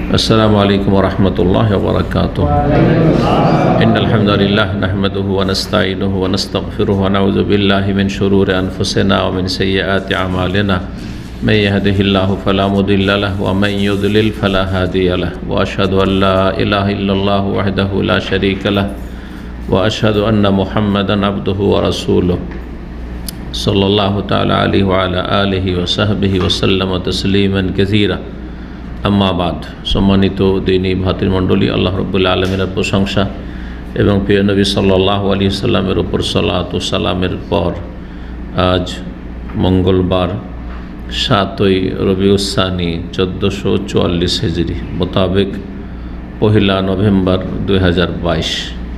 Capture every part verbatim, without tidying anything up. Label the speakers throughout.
Speaker 1: अस्सलामु अलैकुम वरहमतुल्लाहि वबरकातुहू। इन्नल हम्दुलिल्लाह नहमदुहु व नस्तईनुहु व नस्तगफिरुहु व नऊज़ु बिल्लाहि मिन शुरूरि अनफुसिना व मिन सय्यिआति अमालिना। मैं यहदिहिल्लाहु फला मुदिल्ल लहु व मन युद्लिल फला हादिय लहु व अशहदु अन ला इलाहा इल्लल्लाहु वहदहु ला शरीक लहु व अशहदु अन्न मुहम्मदन अब्दुहु व रसूलुहु सल्लल्लाहु तआला अलैहि व अला आलिहि व सहबिहि व सल्लम तस्लीमान कसीरा। अम्मा बाद। सम्मानित दीनी भातृमंडली, आल्लाह रब्बुल आलमीনের प्रशंसा एवं प्रिय नबी सल्लल्लाहु अलैहि वसल्लमेर ऊपर सलात व सालामेर पर आज मंगलवार सातई रबिउस्सानी चौदोशो चुवाल्लिस हिजरी मोताबिक पहला नभेम्बर दुई हज़ार बाईस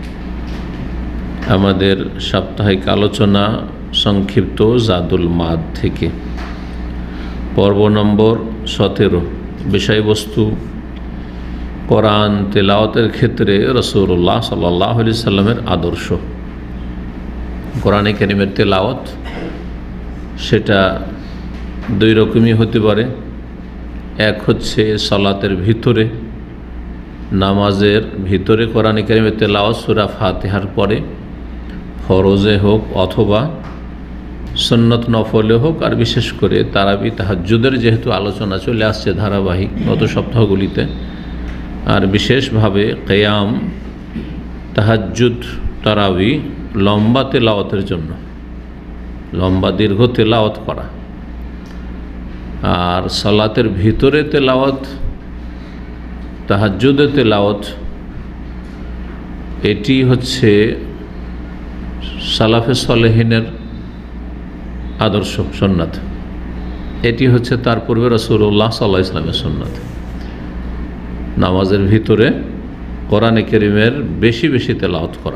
Speaker 1: आमादेर साप्ताहिक आलोचना संक्षिप्त जादुल माद थेके पर्व नम्बर सतेरो। विषयबस्तु कुरान तेलावतेर क्षेत्रे रसूलुल्लाह सल्लल्लाहु अलैहि वसल्लमेर आदर्श। कुराने कारिमेर तेलावत सेटा दुई रकमई होते पारे। एक होच्छे सलातेर भितरे, नामाजेर भितरे कुराने कारिमेर तेलावत सूरा फातिहार परे, फरजे होक अथवा सुन्नत नफले होक और विशेष करे ताराबी ताहाज्जुदेर जेहेतु आलोचना चले आसছে धाराबाहिक गत सप्ताहगुलिते और विशेष भावे कियाम ताहाज्जुद ताराबी लम्बा तेलावतेर जन्य लम्बा दीर्घ तेलावत करा और सलातेर भितरे तेलावत ताहाज्जुदे तेलावत एटी होच्छे सालाफे सालेहिनेर आदर्श सुन्नत। एटी होच्छे तार पूर्वे रसूलुल्लाह सल्लल्लाहु अलैहि वसल्लमेर सुन्नत। नामाजेर भितरे कुराने कारिमेर बेशी बेशी तेलावत करा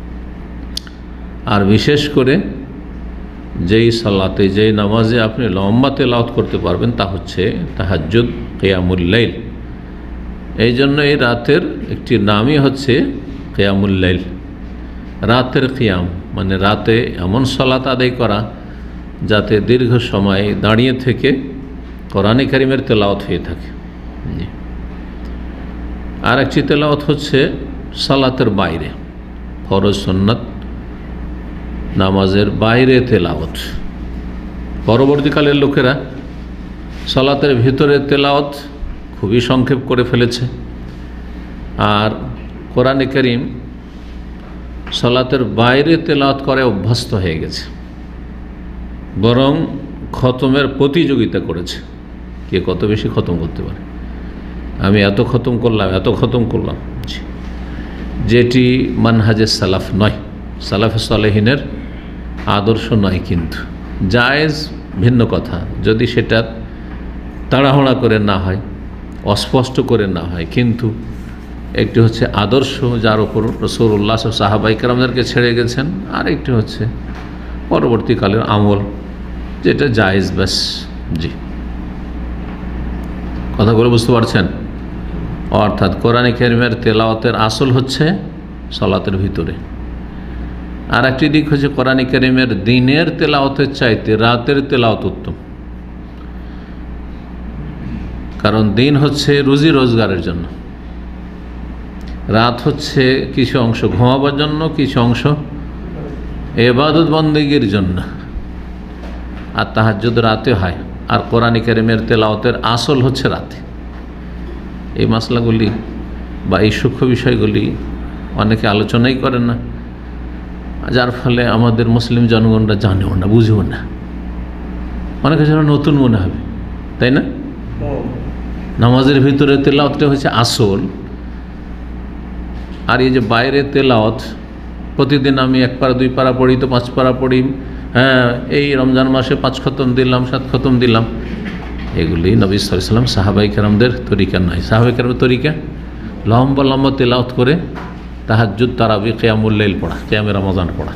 Speaker 1: और विशेष करे जेई सालाते जेई नामाजे आपनि लम्बा तेलावत करते पारबेन ता होच्छे ताहाज्जुद कियामुल लाइल। एई जन्य एई रातेर एकटी नामई होच्छे कियामुल लाइल। रातेर कियाम माने राते एमन सालात आदाय करा जाते दीर्घ समय दाड़िए थेके कुराने कारिमेर तेलावत हये थाके। आर एकटी तेलावत होच्छे सालातेर बाइरे, फरज सुन्नत नामाजेर बाइरे तेलावत। परवर्तीकालेर लोकेरा सालातेर भितरे तेलावत खूबই संक्षेप करे फेलेছে और कुराने कारिम सालातेर बाइरे तेलावत करे अभ्यस्त हये गेছে। बरং खतमेर प्रतियोगिता करेছে के कत बेशी खतम करते पारे। आमी एत खतम करलाम एत खतम करलाम, जेटी मानहाजे सालाफ नय, सालाफे सालेहिनेर आदर्श नय। किन्तु जायेज भिन्न कथा, यदि सेटा ताड़ाहुड़ा करे ना हय, अस्पष्ट करे ना हय, किन्तु एकटी होच्छे आदर्श जार ओपर रसूलुल्लाह साहाबाए केरामदेरके छेड़े गेছেন, और एकटी होच्छे परवर्तीकालेर আমল যেটা জায়েজ। ব্যাস জি, কথাগুলো বুঝতে পারছেন? অর্থাৎ কোরআনে কারিমের তেলাওয়াতের আসল হচ্ছে সালাতের ভিতরে, আর একটি দিক হচ্ছে কোরআনে কারিমের দিনের তেলাওয়াতের চাইতে রাতের তেলাওয়াত উত্তম। কারণ দিন হচ্ছে রুজি রোজগারের জন্য, রাত হচ্ছে কিছু অংশ ঘুমাবার জন্য, কিছু অংশ इबादत बंदेगिर जन्य। और ताहाज्जुद राते है और कुराने कारिमेर तेलावतेर आसल होच्छे राते। এই মাসলাগুলি বা এই সূক্ষ্ম বিষয়গুলি অনেকে আলোচনাই করেন না, যার ফলে আমাদের মুসলিম জনগণরা জানেও না, বুঝেও না। অনেকে যেন নতুন মনে হবে, তাই না? নামাজের ভিতরে তেলাওয়াতটা হচ্ছে আসল, আর এই যে বাইরে তেলাওয়াত प्रतिदिन आमी एक पारा दुई पारा पढ़ी तो पाँच पारा पढ़ी, हाँ यही रमजान मासे पाँच खतम दिलाम सात खतम दिलाम, एगुली नबी सल्लल्लाहु अलैहि वसल्लम साहाबाए केरामदेर तरिका नय। साहाबाए केरामदेर तरिका लम्बा लम्बा तेलावत करे ताहाज्जुद ताराबी कियामुल लाइल पढ़ा, कियामे रमजान पढ़ा।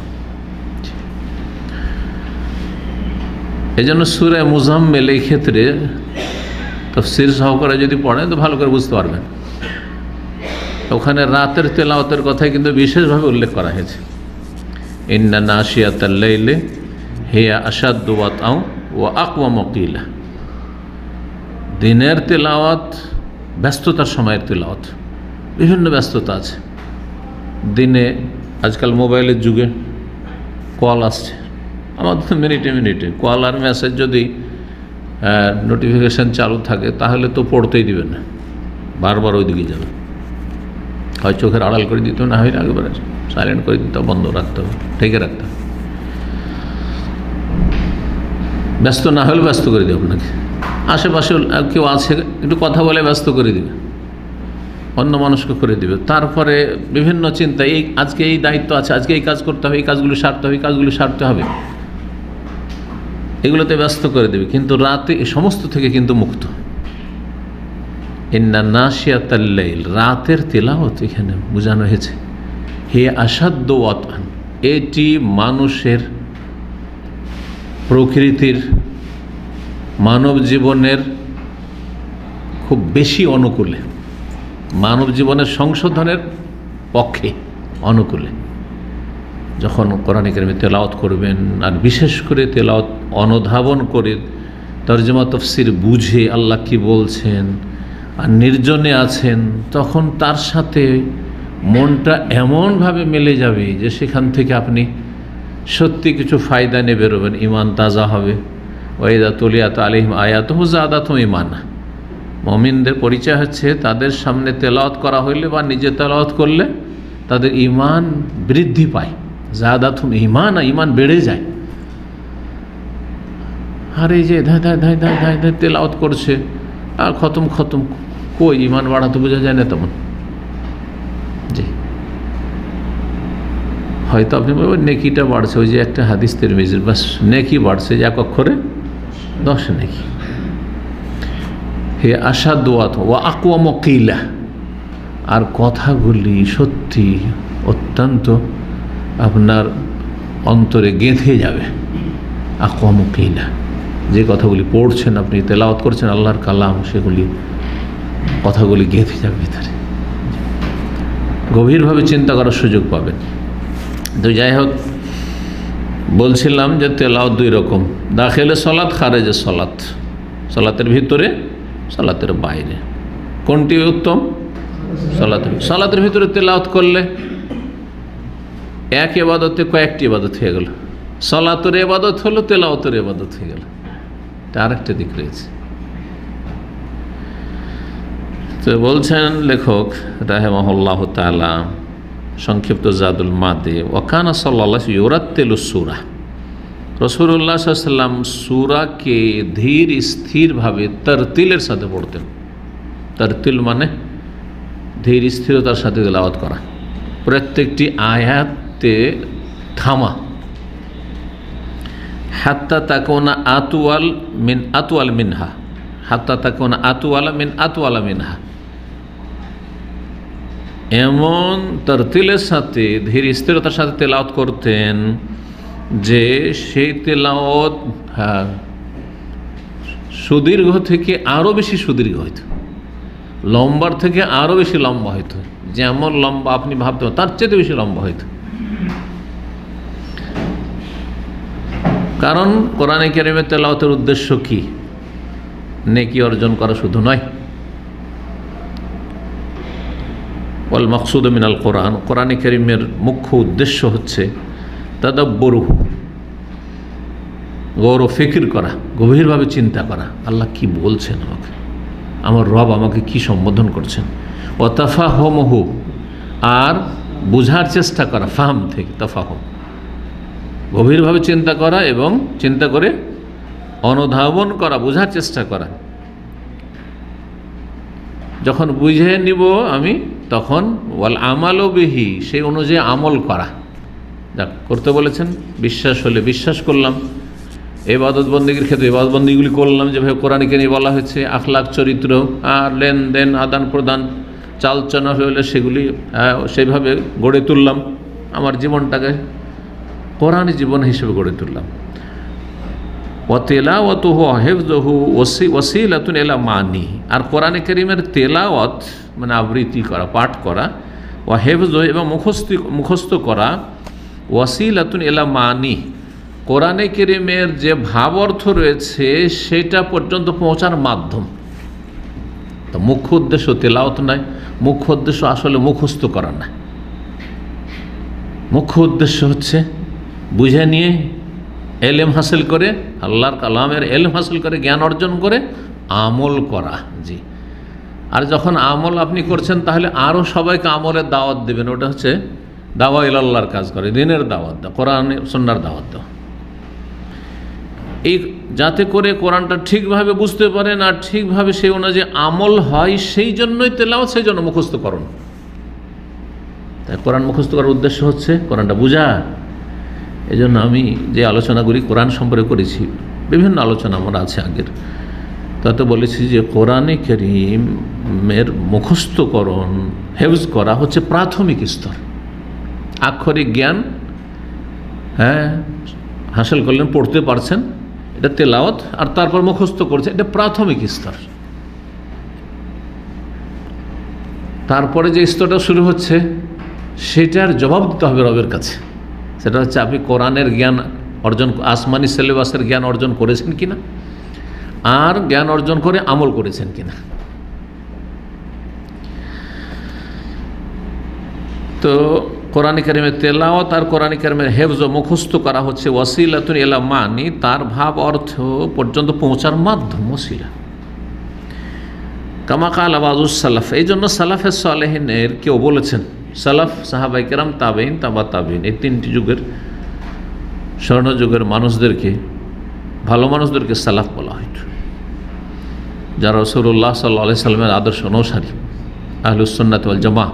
Speaker 1: एजন্য सूरा मुजाम्मिल এই ক্ষেত্রে তাফসীর সহকারে যদি পড়েন তো ভালো করে বুঝতে পারবেন। ওখানে রাতের তেলাওয়াতের কথাই কিন্তু বিশেষভাবে উল্লেখ করা হয়েছে। ইন্না নাশিয়াতাল লাইলি হিয়া আশাদ্দু ওয়াতআ ওয়া আকওয়ামু কিলা। দিনের তেলাওয়াত ব্যস্ততার সময়ের তেলাওয়াত। বিভিন্ন ব্যস্ততা আছে দিনে, আজকাল মোবাইলের যুগে কল আসছে আমাদের তো মিনিটে মিনিটে কল আর মেসেজ যদি নোটিফিকেশান চালু থাকে তাহলে তো পড়তেই দিবেন না, বারবার ওই দিকে যাবে। হয় চোখের আড়াল করে দিতে হবে, না হয় একেবারে সাইলেন্ট করে দিতে হবে, বন্ধ রাখতে হবে, ঢেকে রাখতে হবে। ব্যস্ত না হলে ব্যস্ত করে দেবে আপনাকে। আশেপাশে কেউ আছে একটু কথা বলে ব্যস্ত করে দিবে, অন্য মানুষকে করে দিবে। তারপরে বিভিন্ন চিন্তা, এই আজকে এই দায়িত্ব আছে, আজকে এই কাজ করতে হবে, এই কাজগুলো সারতে হবে, এই কাজগুলো সারতে হবে, এগুলোতে ব্যস্ত করে দেবে। কিন্তু রাতে এই সমস্ত থেকে কিন্তু মুক্ত। ইন্না নাশিয়াতাল লাইল, রাতের তেলাওয়াত এখানে বোঝানো হয়েছে। হে আসাদ্দ ওয়াতান, এটি মানুষের প্রকৃতির মানব জীবনের খুব বেশি অনুকূলে, মানব জীবনের সংশোধনের পক্ষে অনুকূলে। যখন কোরআন কারীমে তেলাওয়াত করবেন, আর বিশেষ করে তেলাওয়াত অনুধাবন করে তরজমা তাফসীর বুঝে আল্লাহ কি বলছেন, আর নির্জনে আছেন, তখন তার সাথে মনটা এমনভাবে মিলে যাবে যে সেখান থেকে আপনি সত্যি কিছু ফায়দা নিয়ে বেরোবেন। ইমান তাজা হবে। ওয়াইদা তুলিয়াত আলাইহিম আয়াতুহু যাদাতুহুম ঈমানা। মুমিনদের পরিচয় হচ্ছে তাদের সামনে তেলাওয়াত করা হইলে বা নিজে তেলাওয়াত করলে তাদের ঈমান বৃদ্ধি পায়। যাদাতুহুম ঈমানা, ঈমান বেড়ে যায়। আর এই যে ধাই ধাই ধাই ধাই ধাই ধাই তেলাওয়াত করছে আর খতম খতম, কই ঈমান বাড়াতে বোঝা যায় না তেমন। জি, হয়তো আপনি বলবেন নেকিটা বাড়ছে, ওই যে একটা হাদিস তিরমিজির, বাস নেকি বাড়ছে, যে এক অক্ষরে দশ নেকি। হে আসাদু ওয়া আকওয়ামু কিলা, আর কথাগুলি সত্যি অত্যন্ত আপনার অন্তরে গেঁথে যাবে। আকওয়ামু কিলা, যে কথাগুলি পড়ছেন আপনি, তেলাওয়াত করছেন আল্লাহর কালাম, সেগুলি কথাগুলি গেঁথে যাবে ভিতরে, গভীরভাবে চিন্তা করার সুযোগ পাবেন। তো যাই হোক, বলছিলাম যে তেলাওয়াত দুই রকম, দাখিলে সলাত, খারেজে সলাত। সলাতের ভিতরে, সলাতের বাইরে। কোনটি উত্তম? সলাতের সলাতের ভিতরে তেলাওয়াত করলে এক ইবাদতে কয়েকটি ইবাদত হয়ে গেল। সলাতের ইবাদত হলো, তেলাওয়াতের ইবাদত হয়ে গেল। এটা আরেকটা দিক রয়েছে। তো বলছেন লেখক রাহিমাহুল্লাহু তাআলা সংক্ষিপ্ত জাদুল মাদে, ওয়াকানা সাল্লাল্লাহু ইউরাত্তিলু সূরা, রাসূলুল্লাহ সাল্লাল্লাহু আলাইহি ওয়াসাল্লাম সূরাকে ধীর স্থিরভাবে তারতিলের সাথে পড়তেন। তারতিল মানে ধীর স্থিরতার সাথে তেলাওয়াত করা, প্রত্যেকটি আয়াতে থামা। হাত্তা তাকুনা আতওয়াল মিন আতওয়াল মিনহা, হাত্তা তাকুনা আতওয়ালা মিন আতওয়ালা মিনহা, এমন তারতিলের সাথে ধীর স্থিরতার সাথে তেলাওয়াত করতেন যে সেই তেলাওয়াত হ্যাঁ সুদীর্ঘ থেকে আরও বেশি সুদীর্ঘ হইত, লম্বার থেকে আরও বেশি লম্বা হইত। যেমন লম্বা আপনি ভাবতে পারেন, তার চেয়ে বেশি লম্বা হইত। কারণ কোরআনে কারীমের তেলাওয়াতের উদ্দেশ্য কি? নেকি অর্জন করা শুধু নয়। ওয়াল মাকসুদ মিনাল কোরআন, কোরআনে কারীমের মুখ্য উদ্দেশ্য হচ্ছে তাদাব্বুরুহু, গৌর ফিকির করা, গভীরভাবে চিন্তা করা, আল্লাহ কি বলছেন আমাকে, আমার রব আমাকে কি সম্বোধন করছেন। ও তাফাহুমহু, আর বুঝার চেষ্টা করা, ফাহাম থেকে তাফাহুম, গভীরভাবে চিন্তা করা এবং চিন্তা করে অনুধাবন করা, বোঝার চেষ্টা করা। যখন বুঝে নিব আমি, তখন ওয়াল আমালু বিহি, সেই অনুযায়ী আমল করা। যাক, করতে বলেছেন, বিশ্বাস হলে বিশ্বাস করলাম, ইবাদত বন্দেগীর ক্ষেত্রে ইবাদত বন্দেগীগুলি করলাম যেভাবে কোরআনকে নিয়ে বলা হয়েছে, আখলাক চরিত্র আর লেনদেন আদান প্রদান চালচনা হলে সেগুলি সেইভাবে গড়ে তুললাম, আমার জীবনটাকে কোরআনী জীবন হিসেবে গড়ে তুললাম। ওয়া তিলাওয়াতুহু হিফযুহু ওয়াসিলাতুন ইলা মানি, আর কোরআনে কারীমের তেলাওয়াত মানে আবৃত্তি করা, পাঠ করা, ওয়া হিফযুহু, এবং মুখস্থ মুখস্থ করা, ওয়াসিলাতুন ইলা মানি, কোরআনে কারীমের যে ভাব অর্থ রয়েছে সেটা পর্যন্ত পৌঁছার মাধ্যম। তো মুখ্য উদ্দেশ্য তেলাওয়াত নয়, মুখ্য উদ্দেশ্য আসলে মুখস্থ করা না। মুখ্য উদ্দেশ্য হচ্ছে বুঝে নিয়ে এলেম হাসিল করে, আল্লাহর কালামের এলেম হাসিল করে, জ্ঞান অর্জন করে আমল করা। জি, আর যখন আমল আপনি করছেন তাহলে আরও সবাইকে আমলের দাওয়াত দেবেন। ওটা হচ্ছে দাওয়া ইলাল্লাহর কাজ করে, দিনের দাওয়াত দাও, কোরআন সুন্নাহর দাওয়াত দাও। এই যাতে করে কোরআনটা ঠিকভাবে বুঝতে পারেন আর ঠিকভাবে সেই অনুযায়ী আমল হয়, সেই জন্যই তেলাওয়াত, সেই জন্য মুখস্থ করুন। তাই কোরআন মুখস্থ করার উদ্দেশ্য হচ্ছে কোরআনটা বোঝা। এই জন্য আমি যে আলোচনাগুলি কোরআন সম্পর্কে করেছি, বিভিন্ন আলোচনা আমার আছে আগের, তাতে বলেছি যে কোরআনে কারীমের মুখস্থকরণ, হেফজ করা হচ্ছে প্রাথমিক স্তর। আক্ষরিক জ্ঞান হ্যাঁ হাসিল করলেন, পড়তে পারছেন, এটা তেলাওয়াত, আর তারপর মুখস্থ করছে, এটা প্রাথমিক স্তর। তারপরে যে স্তরটা শুরু হচ্ছে সেটার জবাব দিতে হবে রবের কাছে। সেটা হচ্ছে আপনি কোরআনের জ্ঞান অর্জন, আসমানি সিলেবাসের জ্ঞান অর্জন করেছেন কিনা, আর জ্ঞান অর্জন করে আমল করেছেন কিনা। তো কোরআন কারীমের তেলাওয়াত আর কোরআন কারীমের হেফজ ও মুখস্থ করা হচ্ছে ওয়াসিলাতুন ইলা মানি, তার ভাব অর্থ পর্যন্ত পৌঁছার মাধ্যম, ওসিলা। কামা কাল আবাজুস সালাফ, এই জন্য সালাফে সালেহিনের কেউ বলেছেন, সালাফ সাহাবায়ে কেরাম, তাবেঈন, তাবা তাবেঈন, এই তিনটি যুগের স্বর্ণযুগের মানুষদেরকে, ভালো মানুষদেরকে সালাফ বলা হয়, যারা রাসূলুল্লাহ সাল্লাল্লাহু আলাইহি সাল্লামের আদর্শ অনুসারী, আহলুস সুন্নাত ওয়াল জামাআহ।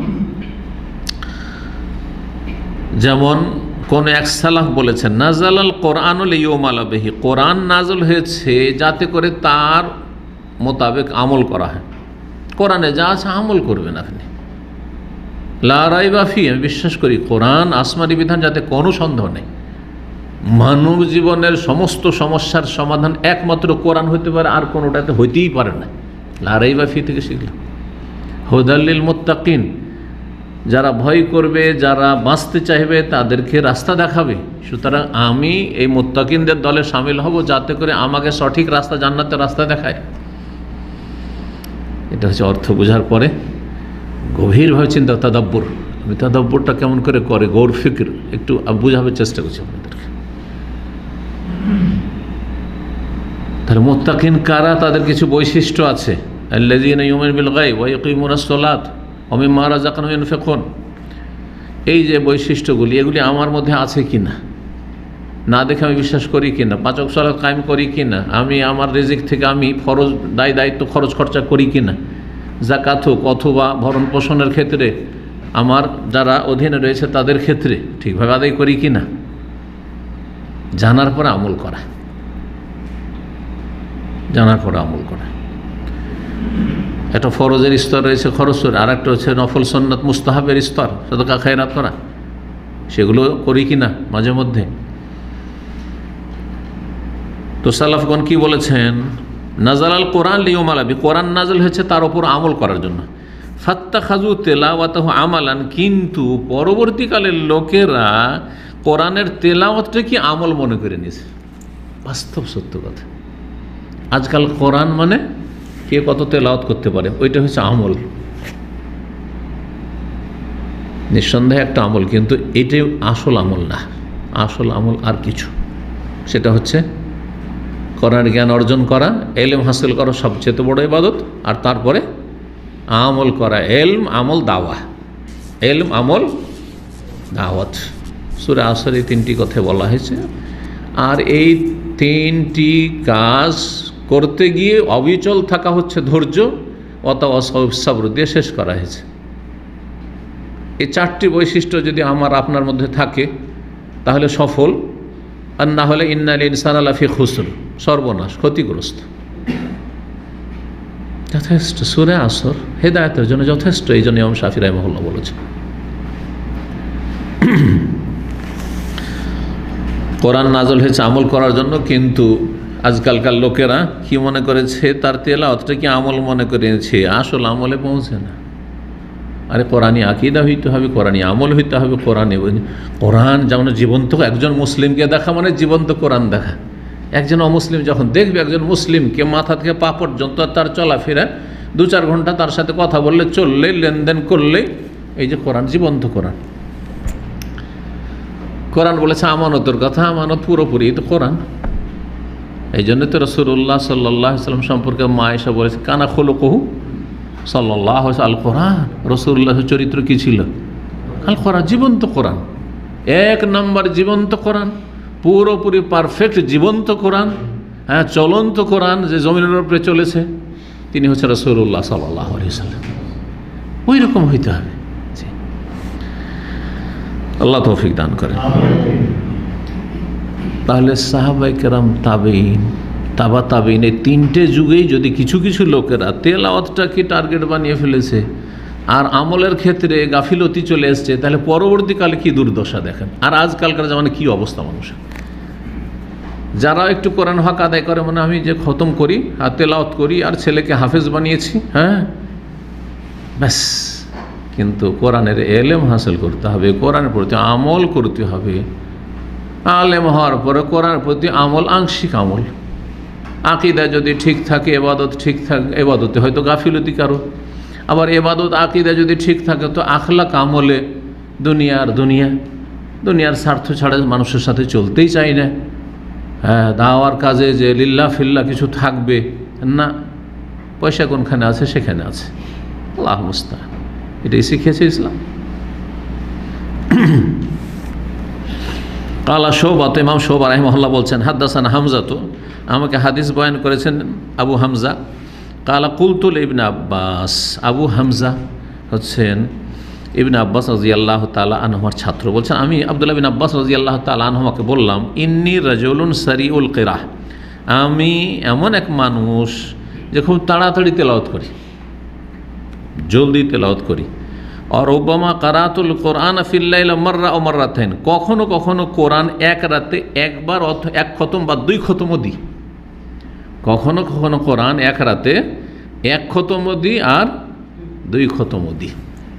Speaker 1: যেমন কোন এক সালাফ বলেছেন, নাজালাল কোরআন লিউমালা বিহি, কোরআন নাজল হয়েছে যাতে করে তার মোতাবেক আমল করা হয়। কোরআনে যা আছে আমল করবেন আপনি, লা রাইবা ফি, আমি বিশ্বাস করি কোরআন আসমানি বিধান, যাতে কোনো সন্দেহ নেই। মানব জীবনের সমস্ত সমস্যার সমাধান একমাত্র কোরআন হইতে পারে, আর কোনোটাতে হইতেই পারে না। লা রাইবা ফি থেকে শিখলাম। হুদাল লিল মুত্তাকিন, যারা ভয় করবে, যারা বাঁচতে চাইবে তাদেরকে রাস্তা দেখাবে। সুতরাং আমি এই মুত্তাকিনদের দলে শামিল হব, যাতে করে আমাকে সঠিক রাস্তা, জান্নাতের রাস্তা দেখায়। এটা হচ্ছে অর্থ বোঝার পরে গভীরভাবে চিন্তা, তাদাব্বুর। আমি তাদাব্বুরটা কেমন করে করে, গৌর ফিক্র একটু বোঝাবার চেষ্টা করছি আপনাদেরকে। তাহলে মুত্তাকিন কারা, তাদের কিছু বৈশিষ্ট্য আছে। আল্লাযীনা ইউমিনুনা বিল গায়ব ওয়া ইয়াকিমুনাস সালাত ওয়া মিম্মা রাযাকনাহুম ইউনফিকুন। এই যে বৈশিষ্ট্যগুলি, এগুলি আমার মধ্যে আছে কিনা, না দেখে আমি বিশ্বাস করি কিনা, পাঁচ ওয়াক্ত সালাত কায়েম করি কিনা, আমি আমার রিজিক থেকে আমি ফরজ দায় দায়িত্ব খরচ খরচা করি কিনা, যাকাত হোক অথবা ভরণ পোষণের ক্ষেত্রে আমার যারা অধীনে রয়েছে তাদের ক্ষেত্রে ঠিকভাবে আদায় করি কিনা, জানার পরে আমল করা, জানার পরে আমল করা। একটা ফরজের স্তর রয়েছে, খরচ, আর একটা হচ্ছে নফল সুন্নাত মুস্তাহাবের স্তর, সাদকা খায়রাত করা, সেগুলো করি কিনা মাঝে মধ্যে। তো সালাফগণ কি বলেছেন, নাজালাল কোরআন লিউমালা বিহি, কোরআন নাজল হয়েছে তার উপর আমল করার জন্য। ফাত্তাখাযু তেলাওয়াতাহু আমালান, কিন্তু পরবর্তীকালের লোকেরা কোরআনের তেলাওয়াতটা কি আমল মনে করে নিয়েছে। বাস্তব সত্য কথা, আজকাল কোরআন মানে কে কত তেলাওয়াত করতে পারে, ওইটা হচ্ছে আমল। নিঃসন্দেহে একটা আমল, কিন্তু এটাই আসল আমল না। আসল আমল আর কিছু, সেটা হচ্ছে কোরআনের জ্ঞান অর্জন করা, এলম হাসিল করা সবচেয়ে বড় ইবাদত, আর তারপরে আমল করা, এলম আমল দাওয়া, এলম আমল দাওয়াত। সূরা আসরে তিনটি কথা বলা হয়েছে, আর এই তিনটি কাজ করতে গিয়ে অবিচল থাকা হচ্ছে ধৈর্য, অথবা সবর দিয়ে শেষ করা হয়েছে। এই চারটি বৈশিষ্ট্য যদি আমার আপনার মধ্যে থাকে তাহলে সফল, আর না হলে ইন্নাল ইনসানা লাফি খুসর, সর্বনাশ, ক্ষতিগ্রস্ত। যথেষ্ট সূরা আসর হেদায়েতের জন্য যথেষ্ট, এই জন্য ইমাম শাফিঈ রাহিমাহুল্লাহ বলেছেন। কোরআন নাজল হয়েছে আমল করার জন্য, কিন্তু আজকালকার লোকেরা কি মনে করেছে, তার তেলাওয়াতটা কি আমল মনে করেছে, আসল আমলে পৌঁছে না। আরে কোরআনী আকীদা হইতে হবে, কোরআনী আমল হইতে হবে। কোরআনে কোরআন যেমন জীবন্ত, একজন মুসলিমকে দেখা মানে জীবন্ত কোরআন দেখা। একজন অমুসলিম যখন দেখবে একজন মুসলিমকে মাথা থেকে পা পর্যন্ত তার চলাফেরা দু চার ঘন্টা তার সাথে কথা বললে, চললে, লেনদেন করলে, এই যে কোরআন, জীবন্ত কোরআন। কোরআন বলেছে আমানতের কথা, আমানত পুরোপুরি তো কোরআন। এই জন্য তো রাসূলুল্লাহ সাল্লাল্লাহু আলাইহি ওয়াসাল্লাম সম্পর্কে মা আয়েশা বলেছে কানা খুলুকুহু সাল্লাল্লাহু আলাইহি আল কোরআন। রাসূলুল্লাহর চরিত্র কি ছিল? আল কোরআন, জীবন্ত কোরআন, এক নম্বর জীবন্ত কোরআন, পুরোপুরি পারফেক্ট জীবন্ত কোরআন, হ্যাঁ চলন্ত কোরআন, যে জমিনের উপরে চলেছে, তিনি হচ্ছে রাসূলুল্লাহ সাল্লাল্লাহু আলাইহি ওয়াসাল্লাম। ওই রকম হইতে হবে। আল্লাহ তৌফিক দান করে। তাহলে সাহাবায়ে কেরাম, তাবেঈন, তাবা তাবেঈন, এই তিনটে যুগেই যদি কিছু কিছু লোকেরা তেলাওয়াতটাকে টার্গেট বানিয়ে ফেলেছে আর আমলের ক্ষেত্রে গাফিলতি চলে এসছে, তাহলে পরবর্তীকালে কি দুর্দশা দেখেন। আর আজকালকার জামানে কি অবস্থা মানুষের, যারা একটু কোরআন হক আদায় করে, মানে আমি যে খতম করি আর তেলাওয়াত করি আর ছেলেকে হাফেজ বানিয়েছি, হ্যাঁ ব্যাস। কিন্তু কোরআনের এলেম হাসিল করতে হবে, কোরআনের প্রতি আমল করতে হবে। আলেম হওয়ার পরে কোরআনের প্রতি আমল, আংশিক আমল। আকীদা যদি ঠিক থাকে, এবাদত ঠিক থাকে, এবাদতে হয়তো গাফিলতি কারো। আবার এবাদত আকীদা যদি ঠিক থাকে তো আখলাক আমলে দুনিয়ার দুনিয়া দুনিয়ার স্বার্থ ছাড়া মানুষের সাথে চলতেই চাই না। হ্যাঁ, দাওয়ার কাজে যে লিল্লাহ ফিল্লাহ কিছু থাকবে না, পয়সা কোনখানে আছে সেখানে আছে। আল্লাহ মুস্তাআন। এটাই শিখিয়েছে ইসলাম। কালা শোবাত, ইমাম শোবা রাহিমাহুল্লাহ বলছেন, হাদ্দাসানা হামজা, তো আমাকে হাদিস বয়ান করেছেন আবু হামজা। কালা কুলতুল ইবনে আব্বাস, আবু হামজা হচ্ছেন ইবনে আব্বাস রাদিয়াল্লাহু তাআলা আনহুর ছাত্র। বলছেন আমি আব্দুল্লাহ বিন আব্বাস রাদিয়াল্লাহু তাআলা আনহুকে বললাম, ইন্নী রাজুলুন সারিউল কিরাহ, আমি এমন এক মানুষ যে খুব তাড়াতাড়ি তেলাওয়াত করি, জলদি তেলাওয়াত করি। আর ওবামা কারাতুল কোরআন ফিল্লাইল মাররা ও মাররাতাইন, কখনো কখনো কোরআন এক রাতে একবার এক খতম বা দুই খতমও দিই। কখনো কখনো কোরআন এক রাতে এক খতমও দিই আর দুই খতমও দিই।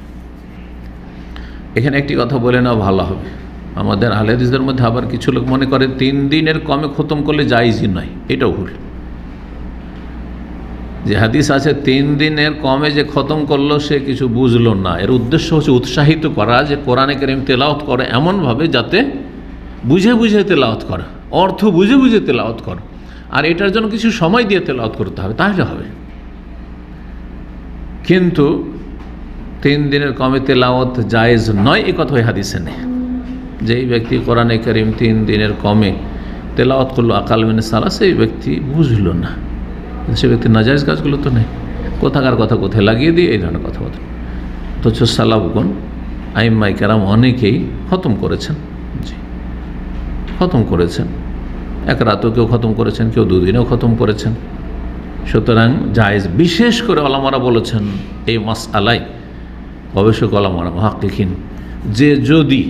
Speaker 1: এখানে একটি কথা বলে নেওয়া ভালো হবে, আমাদের আহলে হাদিসদের মধ্যে আবার কিছু লোক মনে করে তিন দিনের কমে খতম করলে জায়েজই নয়, এটাও ভুল। যে হাদিস আছে তিন দিনের কমে যে খতম করলো সে কিছু বুঝলো না, এর উদ্দেশ্য হচ্ছে উৎসাহিত করা যে কোরআনে কারীম তেলাওয়াত করে এমনভাবে যাতে বুঝে বুঝে তেলাওয়াত করে, অর্থ বুঝে বুঝে তেলাওয়াত করে, আর এটার জন্য কিছু সময় দিয়ে তেলাওয়াত করতে হবে, তাহলে হবে। কিন্তু তিন দিনের কমে তেলাওয়াত জায়েজ নয় এ কথা ওই হাদিসে নেই। যেই ব্যক্তি কোরআনে কারীম তিন দিনের কমে তেলাওয়াত করলো আকাল মিনে সালা, সেই ব্যক্তি বুঝলো না, সে ব্যক্তি নাজায়েজ কাজগুলো তো নেই, কোথাকার কথা কোথায় লাগিয়ে দিয়ে এই ধরনের কথাবার্তা। অথচ সালাফগণ আইম্মায়ে কেরাম অনেকেই খতম করেছেন, জি খতম করেছেন, এক রাতেও কেউ খতম করেছেন, কেউ দুদিনেও খতম করেছেন। সুতরাং জায়েজ, বিশেষ করে ওলামারা বলেছেন এই মাসআলায়, গবেষক ওলামারা মুহাক্কিকিন, যে যদি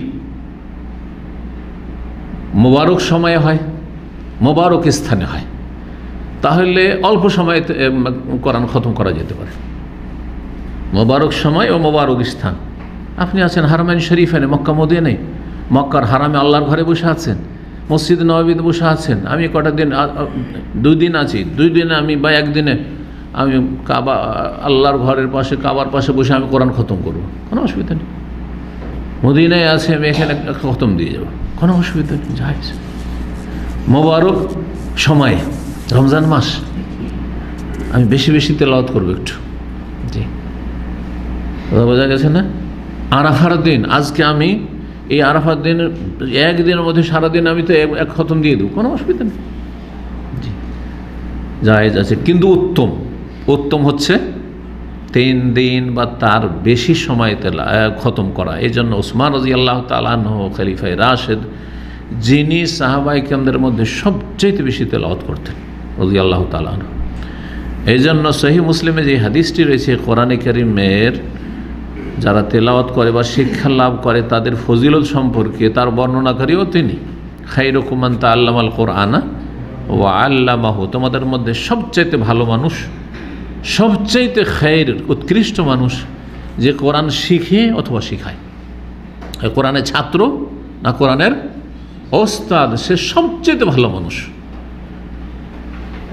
Speaker 1: মোবারক সময়ে হয়, মোবারক স্থানে হয়, তাহলে অল্প সময়ে কোরআন খতম করা যেতে পারে। মোবারক সময় ও মোবারক স্থান, আপনি আছেন হারামাইন শরীফানে, মক্কা মদিনায়, মক্কার হারামে আল্লাহর ঘরে বসে আছেন, মসজিদ নববীতে বসে আছেন। আমি কটা দিন, দুই দিন আছি, দুই দিনে আমি বা একদিনে আমি কাবা, আল্লাহর ঘরের পাশে, কাবার পাশে বসে আমি কোরআন খতম করবো, কোনো অসুবিধা নেই। মদিনায় আছে, আমি এখানে খতম দিয়ে যাবো, কোনো অসুবিধা নেই, জায়েজ। মোবারক সময়ে, রমজান মাস, আমি বেশি বেশি তেলাওয়াত করবো একটু, জি কথা বোঝা গেছে না? আরাফার দিন, আজকে আমি এই আরাফার দিন একদিনের মধ্যে সারাদিন আমি তো এক খতম দিয়ে দেবো, কোনো অসুবিধা নেই, জি জায়েজ আছে। কিন্তু উত্তম উত্তম হচ্ছে তিন দিন বা তার বেশি সময় তেলা খতম করা। এই জন্য ওসমান রাদিয়াল্লাহু তাআলা আনহু খলিফায়ে রাশেদ, যিনি সাহাবায়ে কেরামদের মধ্যে সবচেয়ে বেশি তেলাওয়াত করতেন রাদিয়াল্লাহু তাআলা আনহু। এই জন্য সহিহ মুসলিমে যে হাদিসটি রয়েছে কোরআনে কারীমের যারা তেলাওয়াত করে বা শিক্ষা লাভ করে তাদের ফজিলত সম্পর্কে, তার বর্ণনাকারীও তিনি। খায়রুকুম মান তাআল্লামাল কোরআনা ওয়া আল্লামাহু, তোমাদের মধ্যে সবচাইতে ভালো মানুষ, সবচাইতে খায়র, উৎকৃষ্ট মানুষ যে কোরআন শিখে অথবা শিখায়। কোরআনের ছাত্র না কোরআনের ওস্তাদ, সে সবচাইতে ভালো মানুষ।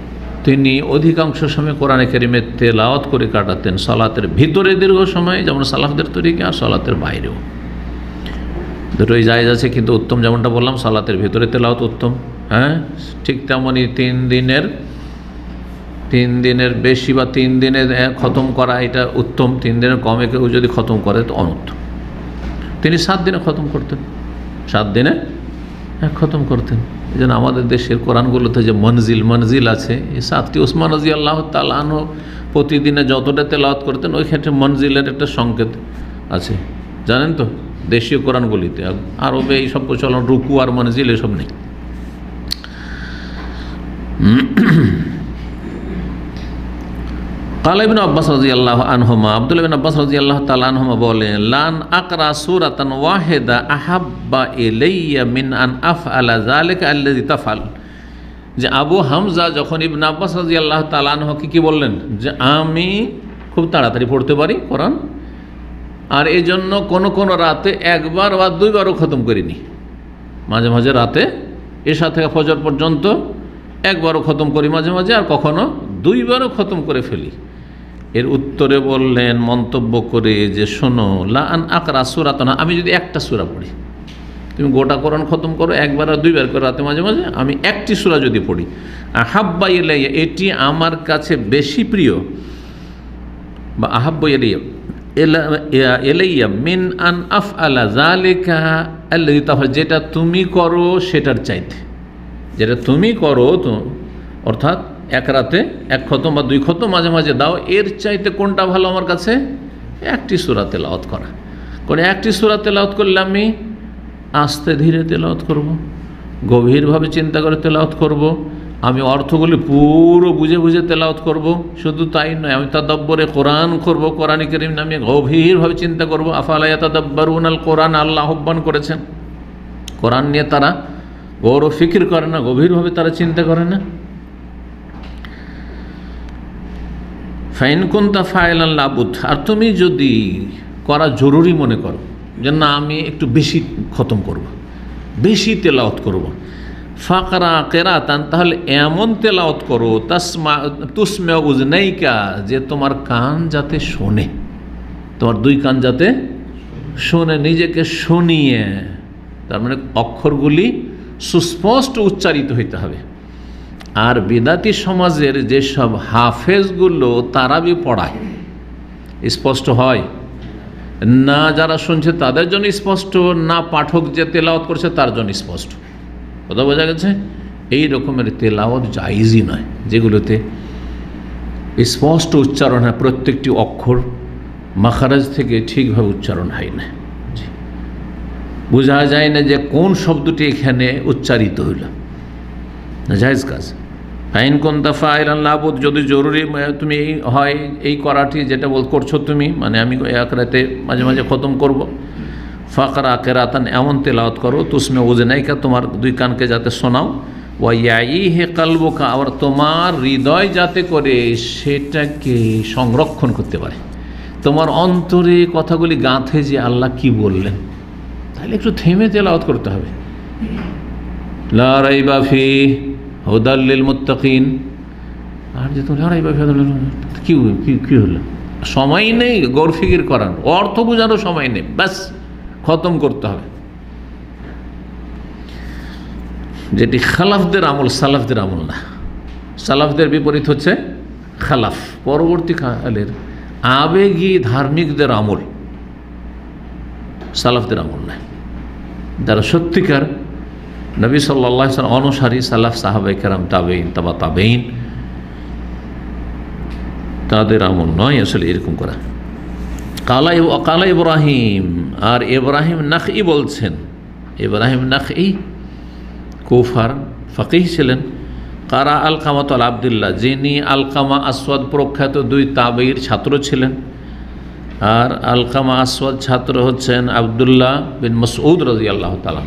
Speaker 1: তিনি অধিকাংশ সময় কোরআনে কারিমের তেলাওয়াত করে কাটাতেন, সালাতের ভিতরে দীর্ঘ সময় যেমন সালাফদের তরিকা, আর সালাতের বাইরেও। দুটোই জায়েজ আছে, কিন্তু উত্তম যেমনটা বললাম সালাতের ভিতরে তেলাওয়াত উত্তম। হ্যাঁ, ঠিক তেমনই তিন দিনের তিন দিনের বেশি বা তিন দিনে খতম করা এটা উত্তম, তিন দিনের কমে কেউ যদি খতম করে তো অনুত্তম। তিনি সাত দিনে খতম করতেন, সাত দিনে খতম করতেন। এই জন্য আমাদের দেশের কোরআনগুলোতে যে মনজিল মনজিল আছে, এই সাতটি উসমান রাদিয়াল্লাহু তাআলা আনহু প্রতিদিনে যতটা তেলাওয়াত করতেন ওই ক্ষেত্রে মনজিলের একটা সংকেত আছে, জানেন তো দেশীয় কোরআনগুলিতে। আরবে এই সব প্রচলন, রুকু আর মনজিল এসব নেই। قال ابن عباس رضي الله عنهما, আব্দুল্লাহ ইবনে আব্বাস রাদিয়াল্লাহু তাআলা আনহুমা বলেন, লান আকরা সূরাতান ওয়াহিদা আহাব্বা ইলাইয়া মিন আন আফআলা যালিকা আল্লাযী তাফআল। যে আবু হামজা যখন ইবনে আব্বাস রাদিয়াল্লাহু তাআলা আনহুকে কি বললেন, যে আমি খুব তাড়াতাড়ি পড়তে পারি কোরআন, আর এই জন্য কোনো কোনো রাতে একবার বা দুইবারও খতম করিনি, মাঝে মাঝে রাতে এশা থেকে ফজর পর্যন্ত একবারও খতম করি মাঝে মাঝে, আর কখনো দুইবারও খতম করে ফেলি। এর উত্তরে বললেন মন্তব্য করে যে শোনো, লা আন আকরা সূরাতান, আমি যদি একটা সূরা পড়ি, তুমি গোটা কোরআন খতম করো একবার আর দুইবার করে রাতে মাঝে মাঝে, আমি একটি সূরা যদি পড়ি, আহাব্বা ইলাইয়া, এটি আমার কাছে বেশি প্রিয়, বা আহাব্বা ইলাইয়া এলাইয়া মিন আন আফআলা যালিকা আল্লাযী তাফআল, যেটা তুমি করো সেটার চাইতে, যেটা তুমি করো তো, অর্থাৎ এক রাতে এক খতম বা দুই খতম মাঝে মাঝে দাও, এর চাইতে কোনটা ভালো আমার কাছে? একটি সূরা তেলাওয়াত করা। কারণ একটি সূরা তেলাওয়াত করলে আমি আস্তে ধীরে তেলাওয়াত করব, গভীরভাবে চিন্তা করে তেলাওয়াত করব, আমি অর্থগুলি পুরো বুঝে বুঝে তেলাওয়াত করব। শুধু তাই নয়, আমি তাদাব্বুরে কোরআন করব, কোরআন কারীম নামে গভীরভাবে চিন্তা করব। আফালা ইয়াতাদাব্বারুনাল কোরআন, আল্লাহ আহ্বান করেছেন, কোরআন নিয়ে তারা গৌর ফিকির করে না, গভীরভাবে তারা চিন্তা করে না। ফাইন কুনতা ফাইলান লাবুদ, আর তুমি যদি করা জরুরি মনে করো যে না আমি একটু বেশি খতম করব, বেশি তেলাওয়াত করব, ফাকরা কেরাতান, তাহলে এমন তেলাওয়াত করো তাসমা তুসমা উজনাইকা, যে তোমার কান যাতে শোনে, তোমার দুই কান যাতে শোনে, নিজেকে শুনিয়ে, তার মানে অক্ষরগুলি সুস্পষ্ট উচ্চারিত হইতে হবে। আর বিদাতি সমাজের যেসব হাফেজগুলো তারাবি পড়ায়, স্পষ্ট হয় না, যারা শুনছে তাদের জন্য স্পষ্ট, না পাঠক যে তেলাওয়াত করছে তার জন্য স্পষ্ট। কথা বোঝা গেছে? এই রকমের তেলাওয়াত জায়েজই নয়, যেগুলোতে স্পষ্ট উচ্চারণ হয়, প্রত্যেকটি অক্ষর মাখারাজ থেকে ঠিকভাবে উচ্চারণ হয় না, বোঝা যায় না যে কোন শব্দটি এখানে উচ্চারিত হইল, না জায়েজ কাজ। ফাইন কুনতা ফাইলান লাবুদ, যদি জরুরি তুমি হয় এই করাটি যেটা বল করছো তুমি, মানে আমি এক রাতে মাঝে মাঝে খতম করব, ফাকরা কেরাতান, এমন তেলাওয়াত করো তুসমে উজনাইকা, তোমার দুই কানকে যাতে শোনাও, ওয়া ইয়াইহি কালবুকা, আর তোমার হৃদয় যাতে করে সেটাকে সংরক্ষণ করতে পারে, তোমার অন্তরে কথাগুলি গাঁথে যে আল্লাহ কি বললেন, তাহলে একটু থেমে তেলাওয়াত করতে হবে। লা রাইবা ফি হুদাল লিল মুত্তাকিন, আর যে তুমি লা রাইবা ফি কি কি হলো, সময় নেই গৌর ফিকির করার, অর্থ বোঝানোর সময় নেই, ব্যাস খতম করতে হবে। যেটি খালাফদের আমল, সালাফদের আমল না। সালাফদের বিপরীত হচ্ছে খালাফ, পরবর্তী কালের আবেগী ধার্মিকদের আমল, সালাফদের আমল না। যারা সত্যিকার নবী সাল্লাল্লাহু আলাইহি ওয়াসাল্লাম অনুসারী, সালাফ সাহাবায়ে কেরাম, তাবেঈন, তাবা তাবেঈন, তাদের আমল নয় আসলে এরকম করা। কালা কালা ইব্রাহিম, আর ইব্রাহিম নাখঈ বলছেন, ইব্রাহিম নাখঈ কুফার ফাকিহ ছিলেন। কারা আলকামাত আল আবদুল্লাহ, যিনি আলকামা আসওয়াদ প্রখ্যাত দুই তাবেঈর ছাত্র ছিলেন, আর আলকামা আসওয়াদ ছাত্র হচ্ছেন আবদুল্লাহ বিন মাসউদ রাদিয়াল্লাহু তাআলা।